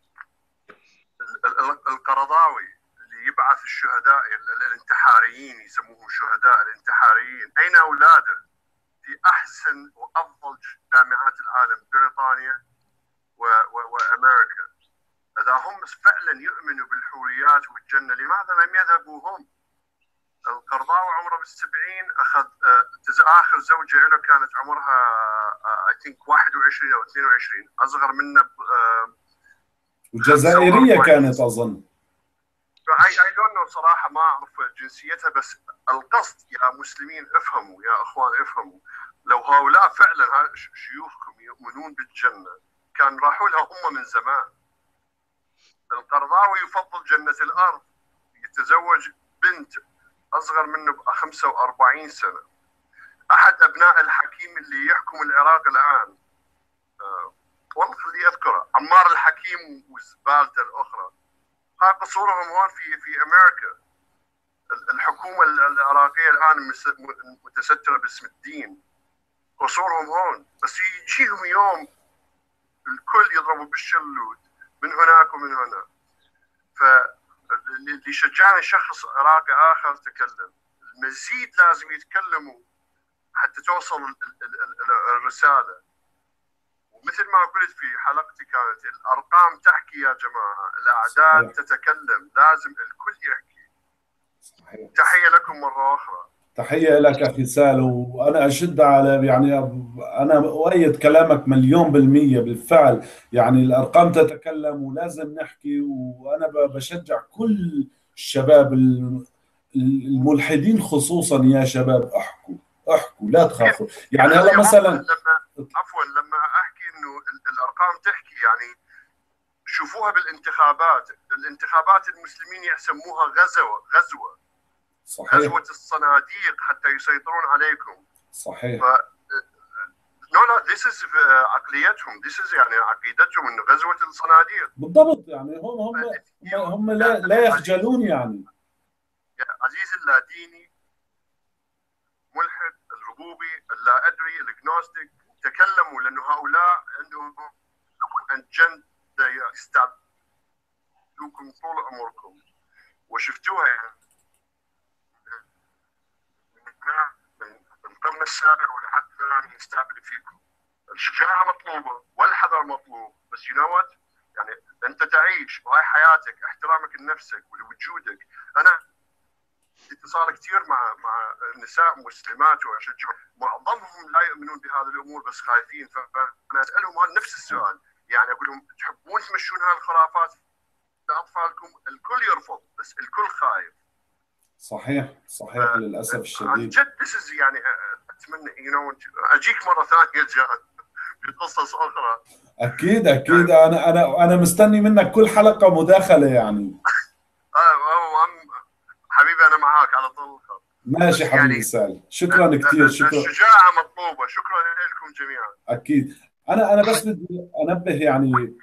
القرضاوي اللي يبعث الشهداء الانتحاريين، يسموهم شهداء الانتحاريين، اين اولاده؟ في احسن وافضل جامعات العالم، بريطانيا وامريكا. اذا هم فعلا يؤمنوا بالحوريات والجنه لماذا لم يذهبوا هم؟ القرضاوي عمره بالسبعين اخذ اخر زوجه له كانت عمرها اي ثينك واحد وعشرين او اثنين وعشرين، اصغر منه. الجزائريه كانت اظن. اي اي دونت نو صراحه، ما اعرف جنسيتها، بس القصد يا مسلمين افهموا، يا اخوان افهموا، لو هؤلاء فعلا شيوخكم يؤمنون بالجنه كان راحوا لها هم من زمان. القرضاوي يفضل جنه الارض، يتزوج بنت اصغر منه ب خمسة وأربعين سنه. احد ابناء الحكيم اللي يحكم العراق الان، أه والله خليه اذكره، عمار الحكيم وزبالته الاخرى، ها قصورهم هون في في امريكا. الحكومه العراقيه الان متستره باسم الدين، قصورهم هون، بس يجيهم يوم الكل يضربوا بالشلوت من هناك ومن هنا. فاللي شجعني شخص عراقي اخر تكلم، المزيد لازم يتكلموا حتى توصل الرساله. ومثل ما قلت في حلقتي كانت الارقام تحكي يا جماعه، الاعداد صحيح. تتكلم، لازم الكل يحكي. صحيح. تحيه لكم مره اخرى. تحيه لك اخي سال، وانا اشد على يعني انا اؤيد كلامك مليون بالميه بالفعل. يعني الارقام تتكلم ولازم نحكي، وانا بشجع كل الشباب الملحدين خصوصا، يا شباب احكوا احكوا لا تخافوا. يعني هلا مثلا عفوا لما احكي انه الارقام تحكي، يعني شوفوها بالانتخابات، الانتخابات المسلمين يسموها غزوه غزوه صحيح. غزوه الصناديق حتى يسيطرون عليكم. صحيح. ف نو لا ذيس از عقليتهم، ذيس از يعني عقيدتهم انه غزوه الصناديق بالضبط. يعني هم هم هم, هم لا, لا يخجلون. يعني يا عزيز اللاديني، ملحد، الربوبي، اللا ادري، الاجنوستيك، تكلموا، لانه هؤلاء عندهم اجنده يستعبدوكم طول عمركم، وشفتوها يعني من القرن السابع ولحد الان يستعبد فيكم. الشجاعه مطلوبه والحذر مطلوب، بس يو نو وات، يعني انت تعيش وهاي حياتك، احترامك لنفسك ولوجودك. انا اتصال كثير مع مع نساء مسلمات واشجعهم، معظمهم لا يؤمنون بهذه الامور بس خايفين، فانا اسالهم هذا نفس السؤال، يعني اقول لهم تحبون تمشون هذه الخرافات لاطفالكم؟ الكل يرفض، بس الكل خايف. صحيح صحيح. ف... للاسف الشديد. عن جد يعني اتمنى يو نو اجيك مره ثانيه جاد بقصص اخرى. اكيد اكيد. يعني انا انا انا مستني منك كل حلقه مداخله يعني. اه حبيبي انا معاك على طول الخط. ماشي حبيبي يعني سال، شكرا كثير. شكرا. الشجاعه مطلوبه، شكرا لكم جميعا. اكيد. انا انا بس بدي انبه يعني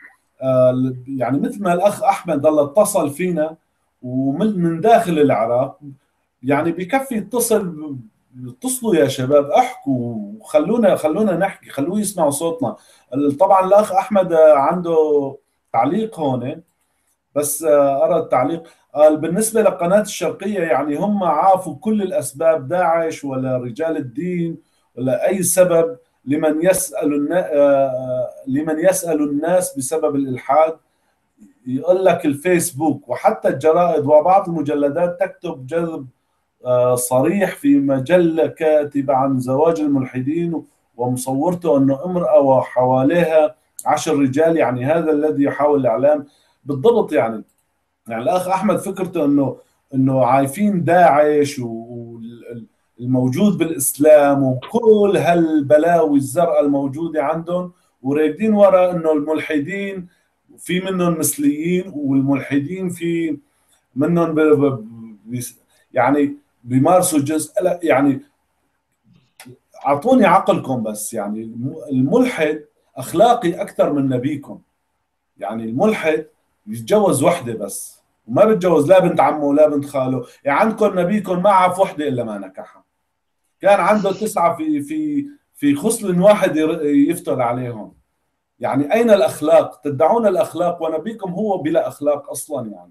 آه، يعني مثل ما الأخ أحمد ضل اتصل فينا ومن من داخل العراق، يعني بكفي يتصل، اتصلوا يا شباب، احكوا وخلونا خلونا نحكي، خلوه يسمعوا صوتنا. طبعا الأخ أحمد عنده تعليق هون، بس أرى التعليق. قال بالنسبة لقناة الشرقية يعني هم عافوا كل الأسباب، داعش ولا رجال الدين ولا أي سبب لمن يسأل النا... لمن يسأل الناس بسبب الإلحاد. يقول لك الفيسبوك وحتى الجرائد وبعض المجلدات تكتب جذب صريح في مجلة كاتبة عن زواج الملحدين ومصورته أنه امرأة وحواليها عشر رجال، يعني هذا الذي يحاول الإعلام بالضبط. يعني يعني الأخ أحمد فكرته أنه أنه عايفين داعش والموجود بالإسلام وكل هالبلاوي الزرقاء الموجودة عندهم، وراكدين وراء أنه الملحدين في منهم مثليين، والملحدين في منهم ب... ب... يعني بيمارسوا جزء. يعني أعطوني عقلكم بس، يعني الملحد أخلاقي أكثر من نبيكم. يعني الملحد يتجوز وحدة بس، وما بتجوز لا بنت عمه ولا بنت خاله. يعني عندكم نبيكم ما عرف وحدة إلا ما نكحها، كان عنده تسعة في في في خصل واحد يفتل عليهم. يعني أين الأخلاق؟ تدعون الأخلاق ونبيكم هو بلا أخلاق أصلا. يعني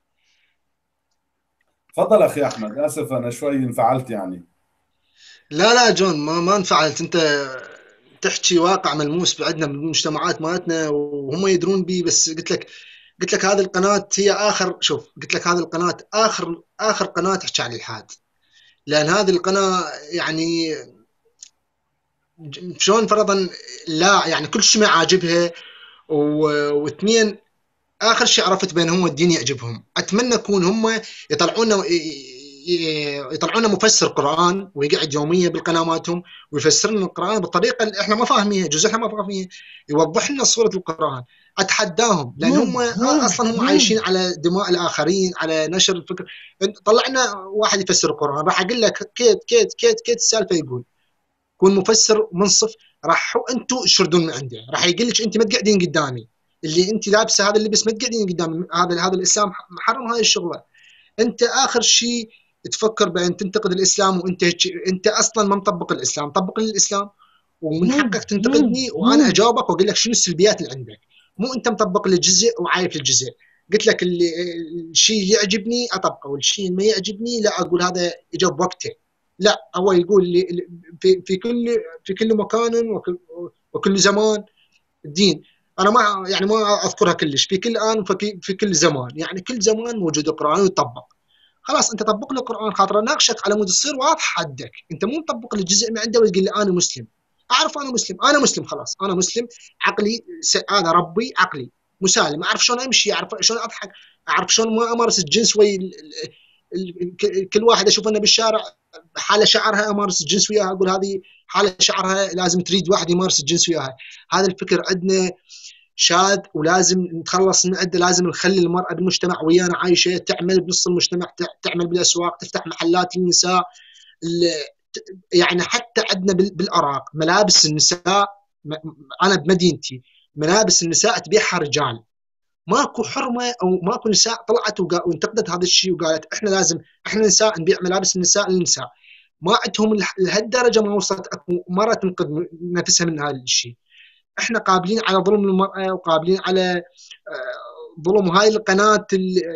تفضل أخي أحمد، آسف أنا شوي انفعلت يعني. لا لا جون، ما ما انفعلت. انت تحكي واقع ملموس بعدنا بالمجتمعات مالتنا وهم يدرون به. بس قلت لك قلت لك هذه القناة هي آخر، شوف قلت لك هذه القناة آخر آخر قناة تحكي عن الإلحاد، لأن هذه القناة يعني شلون فرضا لا يعني كل شيء ما عاجبها، واثنين آخر شيء عرفت بين هم الدين يعجبهم. أتمنى يكون هم يطلعونا يطلعونا مفسر قرآن ويقعد يوميا بالقنواتهم ويفسر لنا القرآن بالطريقة اللي احنا ما فاهمينها، جزء احنا ما فاهمينها، يوضح لنا صورة القرآن. اتحداهم، لان هم اصلا هم عايشين على دماء الاخرين، على نشر الفكر. طلعنا واحد يفسر القرآن راح اقول لك كيت كيت كيت كيت السالفة، يقول كون مفسر منصف، راح انتم تشردون من عنده، راح يقول لك انت ما تقعدين قدامي، اللي انت لابسه هذا اللبس ما تقعدين قدامي، هذا هذا الاسلام محرم هاي الشغله. انت اخر شيء تفكر بان تنتقد الاسلام، وانت انت اصلا ما مطبق الاسلام. طبق لي الاسلام ومن حقك تنتقدني وانا اجاوبك واقول لك شنو السلبيات اللي عندك، مو انت مطبق للجزء وعايف الجزء. قلت لك اللي الشيء اللي يعجبني اطبقه، والشيء اللي ما يعجبني لا اقول هذا اجى بوقته. لا، هو يقول لي في في كل في كل مكان وكل, وكل زمان الدين. انا ما يعني ما اذكرها كلش، في كل ان وفي في كل زمان، يعني كل زمان موجود القران ويطبق. خلاص انت طبق لي القران، خاطر اناقشك على مود تصير واضح حدك. انت مو مطبق الجزء من عنده وتقول لي انا مسلم. اعرف انا مسلم، انا مسلم خلاص، انا مسلم عقلي س... هذا ربي عقلي مسالم، اعرف شلون امشي، اعرف شلون اضحك، اعرف شلون ما امارس الجنس ويا ال... ال... ال... كل واحد اشوف انه بالشارع حاله شعرها امارس الجنس وياها، اقول هذه حاله شعرها لازم تريد واحد يمارس الجنس وياها. هذا الفكر عندنا شاذ ولازم نتخلص من عنده. لازم نخلي المرأة بالمجتمع ويانا عايشة، تعمل بنص المجتمع، تعمل بالأسواق، تفتح محلات للنساء. يعني حتى عندنا بالعراق ملابس النساء، أنا بمدينتي ملابس النساء تبيعها رجال، ماكو حرمة أو ماكو نساء طلعت وانتقدت هذا الشيء وقالت إحنا لازم إحنا نساء نبيع ملابس النساء للنساء. ما عندهم لهالدرجة ما وصلت أكو مرة تنقذ نفسها من هذا الشيء. احنا قابلين على ظلم المرأة وقابلين على ظلم هاي القناة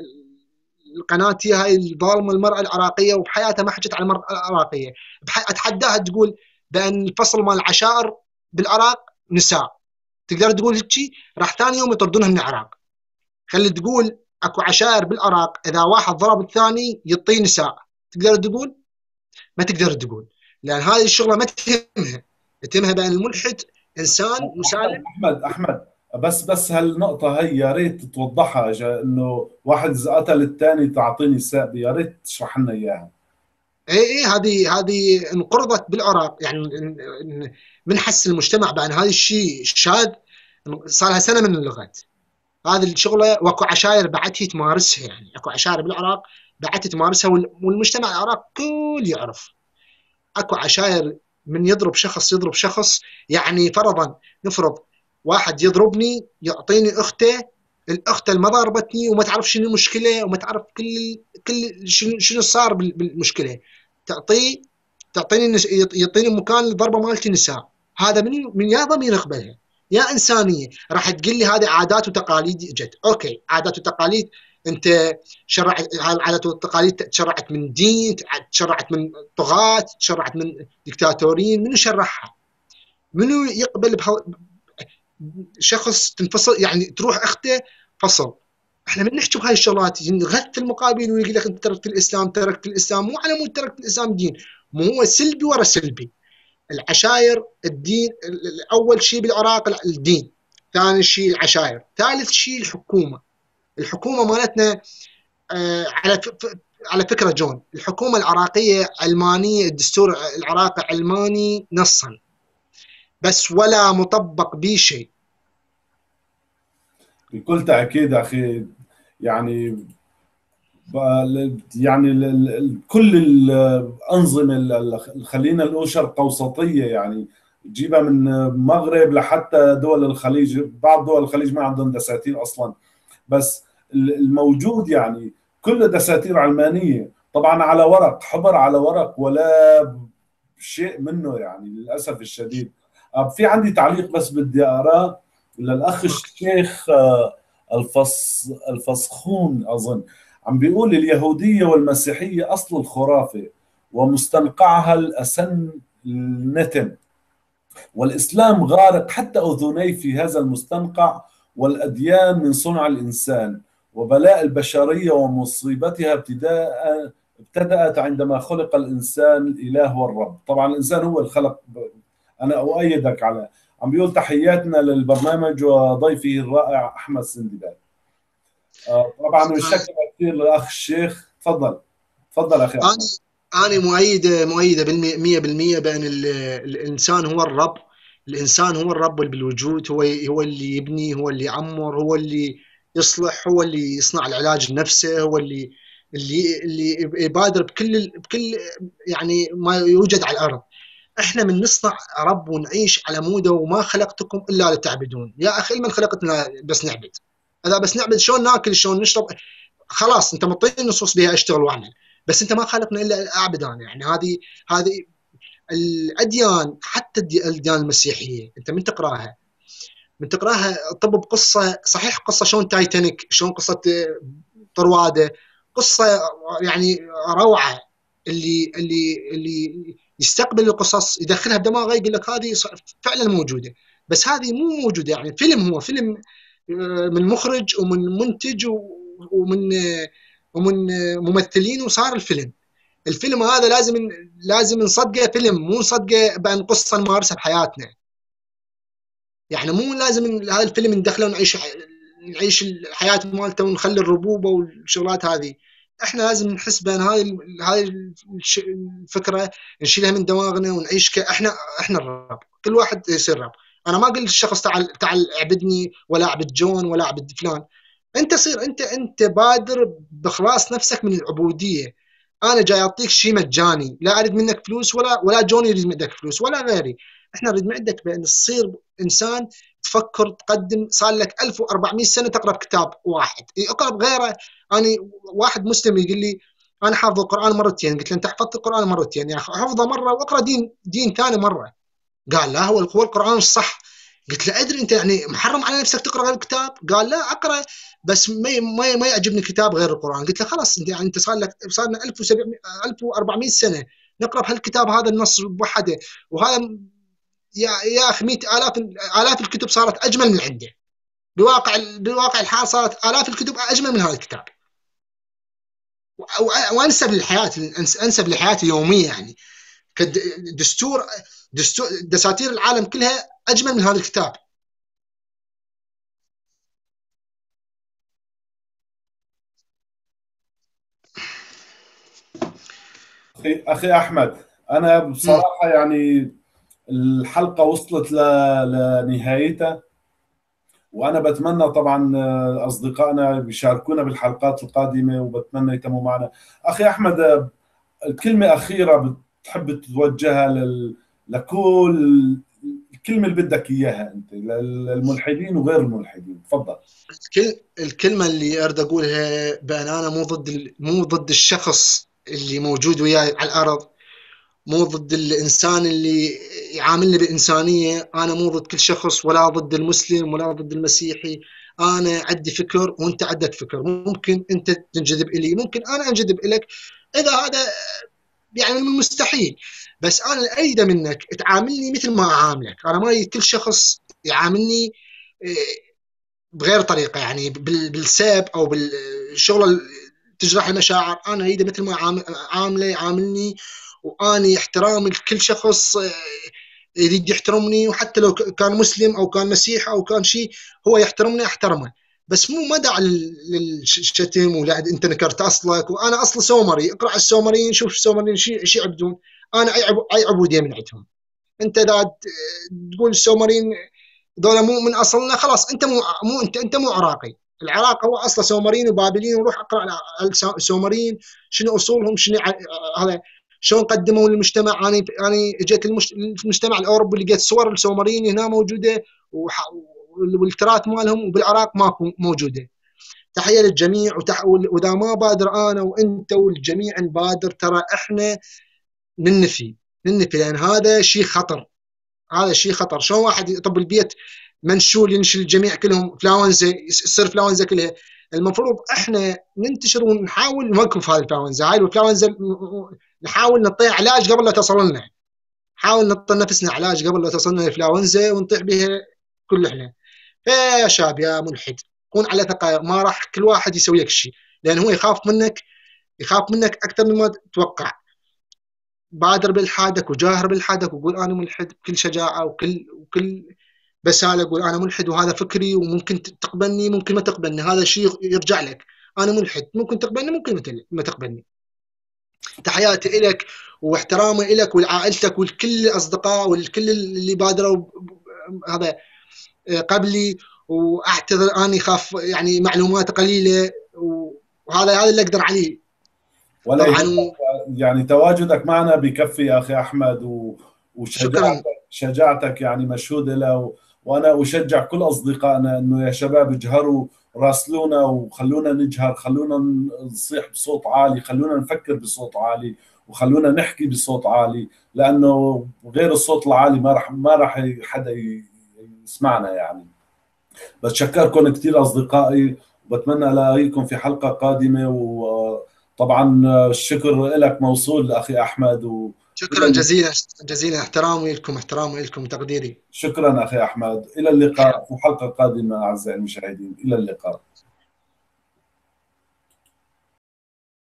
القناة هاي الظالمة المرأة العراقية، وبحياتها ما حكت على المرأة العراقية. اتحداها تقول بأن الفصل مال العشائر بالعراق نساء، تقدر تقول هيك؟ راح ثاني يوم يطردونها من العراق. خلي تقول اكو عشائر بالعراق اذا واحد ضرب الثاني يطي نساء، تقدر تقول؟ ما تقدر تقول، لأن هذه الشغلة ما تهمها، تهمها بأن الملحد إنسان مسالم. أحمد أحمد بس بس هالنقطة هي يا ريت توضحها، إنه واحد إذا قتل الثاني تعطيني السائب، يا ريت تشرح لنا إياها. إيه إيه هذه هذه انقرضت بالعراق، يعني من حس المجتمع بأن هذا الشيء شاذ، صار لها سنة من اللغات هذه الشغلة، واكو عشائر بعدها تمارسها. يعني اكو عشائر بالعراق بعدها تمارسها، والمجتمع العراق كل يعرف. اكو عشائر من يضرب شخص يضرب شخص، يعني فرضا نفرض واحد يضربني يعطيني اخته، الاخت اللي ما ضربتني وما تعرف شنو المشكله وما تعرف كل كل شنو شنو صار بالمشكله، تعطيه تعطيني يعطيني مكان الضربه مالتي نساء. هذا من من يا ضمير اقبلها يا انسانيه. راح تقول لي هذه عادات وتقاليد اجت، اوكي عادات وتقاليد انت شرعت، العادات والتقاليد تشرعت من دين، تشرعت من طغاة، تشرعت من دكتاتوريين، منو شرعها؟ منو يقبل بها شخص تنفصل يعني تروح اخته فصل؟ احنا من نحكي بهاي الشغلات نغث المقابل ويقول لك انت تركت الاسلام، تركت الاسلام، مو على مود تركت الاسلام دين، مو هو سلبي ورا سلبي. العشائر الدين، اول شيء بالعراق الدين، ثاني شيء العشائر، ثالث شيء الحكومه. الحكومه مالتنا آه على على فكره جون، الحكومه العراقيه علمانيه، الدستور العراقي علماني نصا، بس ولا مطبق به شيء. بكل تاكيد اخي، يعني يعني كل الانظمه خلينا نقول شرق اوسطيه، يعني تجيبها من المغرب لحتى دول الخليج، بعض دول الخليج ما عندهم دساتير اصلا، بس الموجود يعني كل دساتير علمانيه طبعا على ورق، حبر على ورق ولا شيء منه يعني للاسف الشديد. في عندي تعليق بس بدي اقراه للاخ الشيخ الفص الفصخون اظن، عم بيقول اليهوديه والمسيحيه اصل الخرافه ومستنقعها الاسن النتن، والاسلام غارق حتى اذنيه في هذا المستنقع، والاديان من صنع الانسان وبلاء البشريه ومصيبتها ابتداء ابتدأت عندما خلق الانسان الاله والرب. طبعا الانسان هو الخلق. انا اؤيدك على عم بيقول تحياتنا للبرنامج وضيفه الرائع احمد سندباد. طبعا بشكل كثير للاخ الشيخ. تفضل تفضل اخي احمد. انا انا مؤيده مؤيده مية بالمية بان الانسان هو الرب، الانسان هو الرب بالوجود، هو هو اللي يبني، هو اللي يعمر، هو اللي يصلح، هو اللي يصنع العلاج لنفسه، هو اللي اللي اللي يبادر بكل بكل يعني ما يوجد على الارض. احنا من نصنع رب ونعيش على موده، وما خلقتكم الا لتعبدون. يا اخي من خلقتنا بس نعبد؟ اذا بس نعبد شلون ناكل شلون نشرب؟ خلاص انت مطيني نصوص بها اشتغل واعمل، بس انت ما خلقنا الا اعبد انا. يعني هذه هذه الاديان، حتى الاديان المسيحيه انت من تقراها من تقراها طب بقصه صحيح، قصه شلون تايتانيك، شلون قصه طرواده، قصه يعني روعه. اللي اللي اللي يستقبل القصص يدخلها بدماغه يقول لك هذه فعلا موجوده، بس هذه مو موجوده. يعني فيلم، هو فيلم من مخرج ومن منتج ومن ومن ممثلين وصار الفيلم. الفيلم هذا لازم لازم نصدقه فيلم، مو نصدقه بان قصه نمارسها بحياتنا. يعني مو لازم هذا الفيلم ندخله ونعيش نعيش الحياه مالته ونخلي الربوبه والشغلات هذه. احنا لازم نحس بان هذه هذه الفكره نشيلها من دماغنا ونعيش كاحنا احنا الرب، كل واحد يصير رب. انا ما اقول للشخص تعال تعال اعبدني ولا اعبد جون ولا اعبد فلان، انت صير انت انت بادر بخلاص نفسك من العبوديه. انا جاي اعطيك شيء مجاني، لا اريد منك فلوس ولا ولا جون يريد منك فلوس ولا غيري. احنا نريد منك بان تصير انسان تفكر تقدم. صار لك ألف وأربعمئة سنه تقرا كتاب واحد، اقرا بغيره. انا واحد مسلم يقول لي انا حافظ القران مرتين، قلت له انت حفظت القران مرتين، يعني حفظه مره واقرا دين دين ثاني مره. قال لا هو القران الصح. قلت له ادري انت يعني محرم على نفسك تقرا غير الكتاب؟ قال لا اقرا بس ما ما, ما يعجبني كتاب غير القران. قلت له خلاص انت يعني انت صار لك صار لنا ألف وسبعمئة ألف وأربعمئة سنه نقرا بهالكتاب هذا النص بوحده، وهذا يا يا اخي مئة آلاف آلاف الكتب صارت اجمل من عنده. بواقع بواقع الحال صارت آلاف الكتب اجمل من هذا الكتاب، وانسب للحياه انسب لحياتي اليوميه. يعني كدستور دستور دساتير العالم كلها اجمل من هذا الكتاب. اخي اخي احمد، انا بصراحه يعني الحلقه وصلت لنهايتها، وانا بتمنى طبعا اصدقائنا بيشاركونا بالحلقات القادمه، وبتمنى يتموا معنا. اخي احمد، كلمه اخيره بتحب توجهها لل... لكل الكلمة اللي بدك إياها أنت للملحدين وغير الملحدين. تفضل. الكلمة اللي أريد أقولها بأن أنا مو ضد مو ضد الشخص اللي موجود وياي على الأرض، مو ضد الإنسان اللي يعاملني بإنسانية. أنا مو ضد كل شخص، ولا ضد المسلم ولا ضد المسيحي. أنا عندي فكر وأنت عندك فكر، ممكن أنت تنجذب إلي، ممكن أنا أنجذب إليك، إذا هذا يعني من المستحيل. بس أنا أريد منك تعاملني مثل ما أعاملك. أنا ما أريد كل شخص يعاملني بغير طريقة، يعني بالساب أو بالشغل تجرح المشاعر. أنا أريد مثل ما عامله يعاملني، وأني احترامي لكل شخص يريد يحترمني، وحتى لو كان مسلم أو كان مسيحي أو كان شيء هو يحترمني أحترمه، بس مو مدى للشتم ولا أنت نكرت أصلك. وأنا أصل سومري، اقرأ السومريين، شوف السومريين شيء شيء يعبدون. أنا أي أي عبودية من عندهم. أنت إذا تقول السومريين دولة مو من أصلنا، خلاص أنت مو مو أنت أنت مو عراقي. العراق هو أصله سومريين وبابليين، وروح أقرأ على السومريين شنو أصولهم، شنو هذا شلون قدموا للمجتمع. أنا أنا جيت المجتمع الأوروبي لقيت صور السومريين هنا موجودة، والتراث مالهم وبالعراق ماكو موجودة. تحية للجميع، وإذا ما بادر أنا وأنت والجميع نبادر، ترى إحنا ننفي ننفي لأن هذا شيء خطر. هذا شيء خطر. شلون واحد يطب البيت منشول ينشل الجميع كلهم فلاونزا، يصير فلاونزا كلها. المفروض احنا ننتشر ونحاول نوقف هذه الفلاونزا. هاي الفلاونزا نحاول نعطيها علاج قبل لا تصل لنا، نحاول نعطي نفسنا علاج قبل لا تصلنا الفلاونزا ونطيح بها كل احنا. فيا شاب يا ملحد، كون على ثقة، ما راح كل واحد يسوي لك شيء، لأن هو يخاف منك، يخاف منك أكثر مما تتوقع. بادر بالحادك وجاهر بالحادك وقول أنا ملحد بكل شجاعة وكل وكل بسالة. قول أنا ملحد وهذا فكري، وممكن تقبلني ممكن ما تقبلني، هذا شيء يرجع لك. أنا ملحد، ممكن تقبلني ممكن ما تقبلني. تحياتي إلك واحترامي إلك ولعائلتك ولكل الأصدقاء والكل اللي بادروا هذا قبلي. وأعتذر أني خاف يعني معلومات قليلة، وهذا هذا اللي أقدر عليه. ولا طبعا يعني تواجدك معنا بكفي يا أخي أحمد، وشجاعتك شجاعتك يعني مشهودة له. وأنا أشجع كل أصدقائنا أنه يا شباب اجهروا، راسلونا وخلونا نجهر، خلونا نصيح بصوت عالي، خلونا نفكر بصوت عالي، وخلونا نحكي بصوت عالي، لأنه غير الصوت العالي ما راح ما راح حدا يسمعنا يعني. بتشكركم كثير أصدقائي، وبتمنى ألاقيكم في حلقة قادمة. وطبعا الشكر لك موصول أخي أحمد. و شكرا جزيلا جزيلا، احترامي لكم، احترامي لكم، تقديري. شكرا أخي أحمد. إلى اللقاء في حلقة قادمة أعزائي المشاهدين. إلى اللقاء.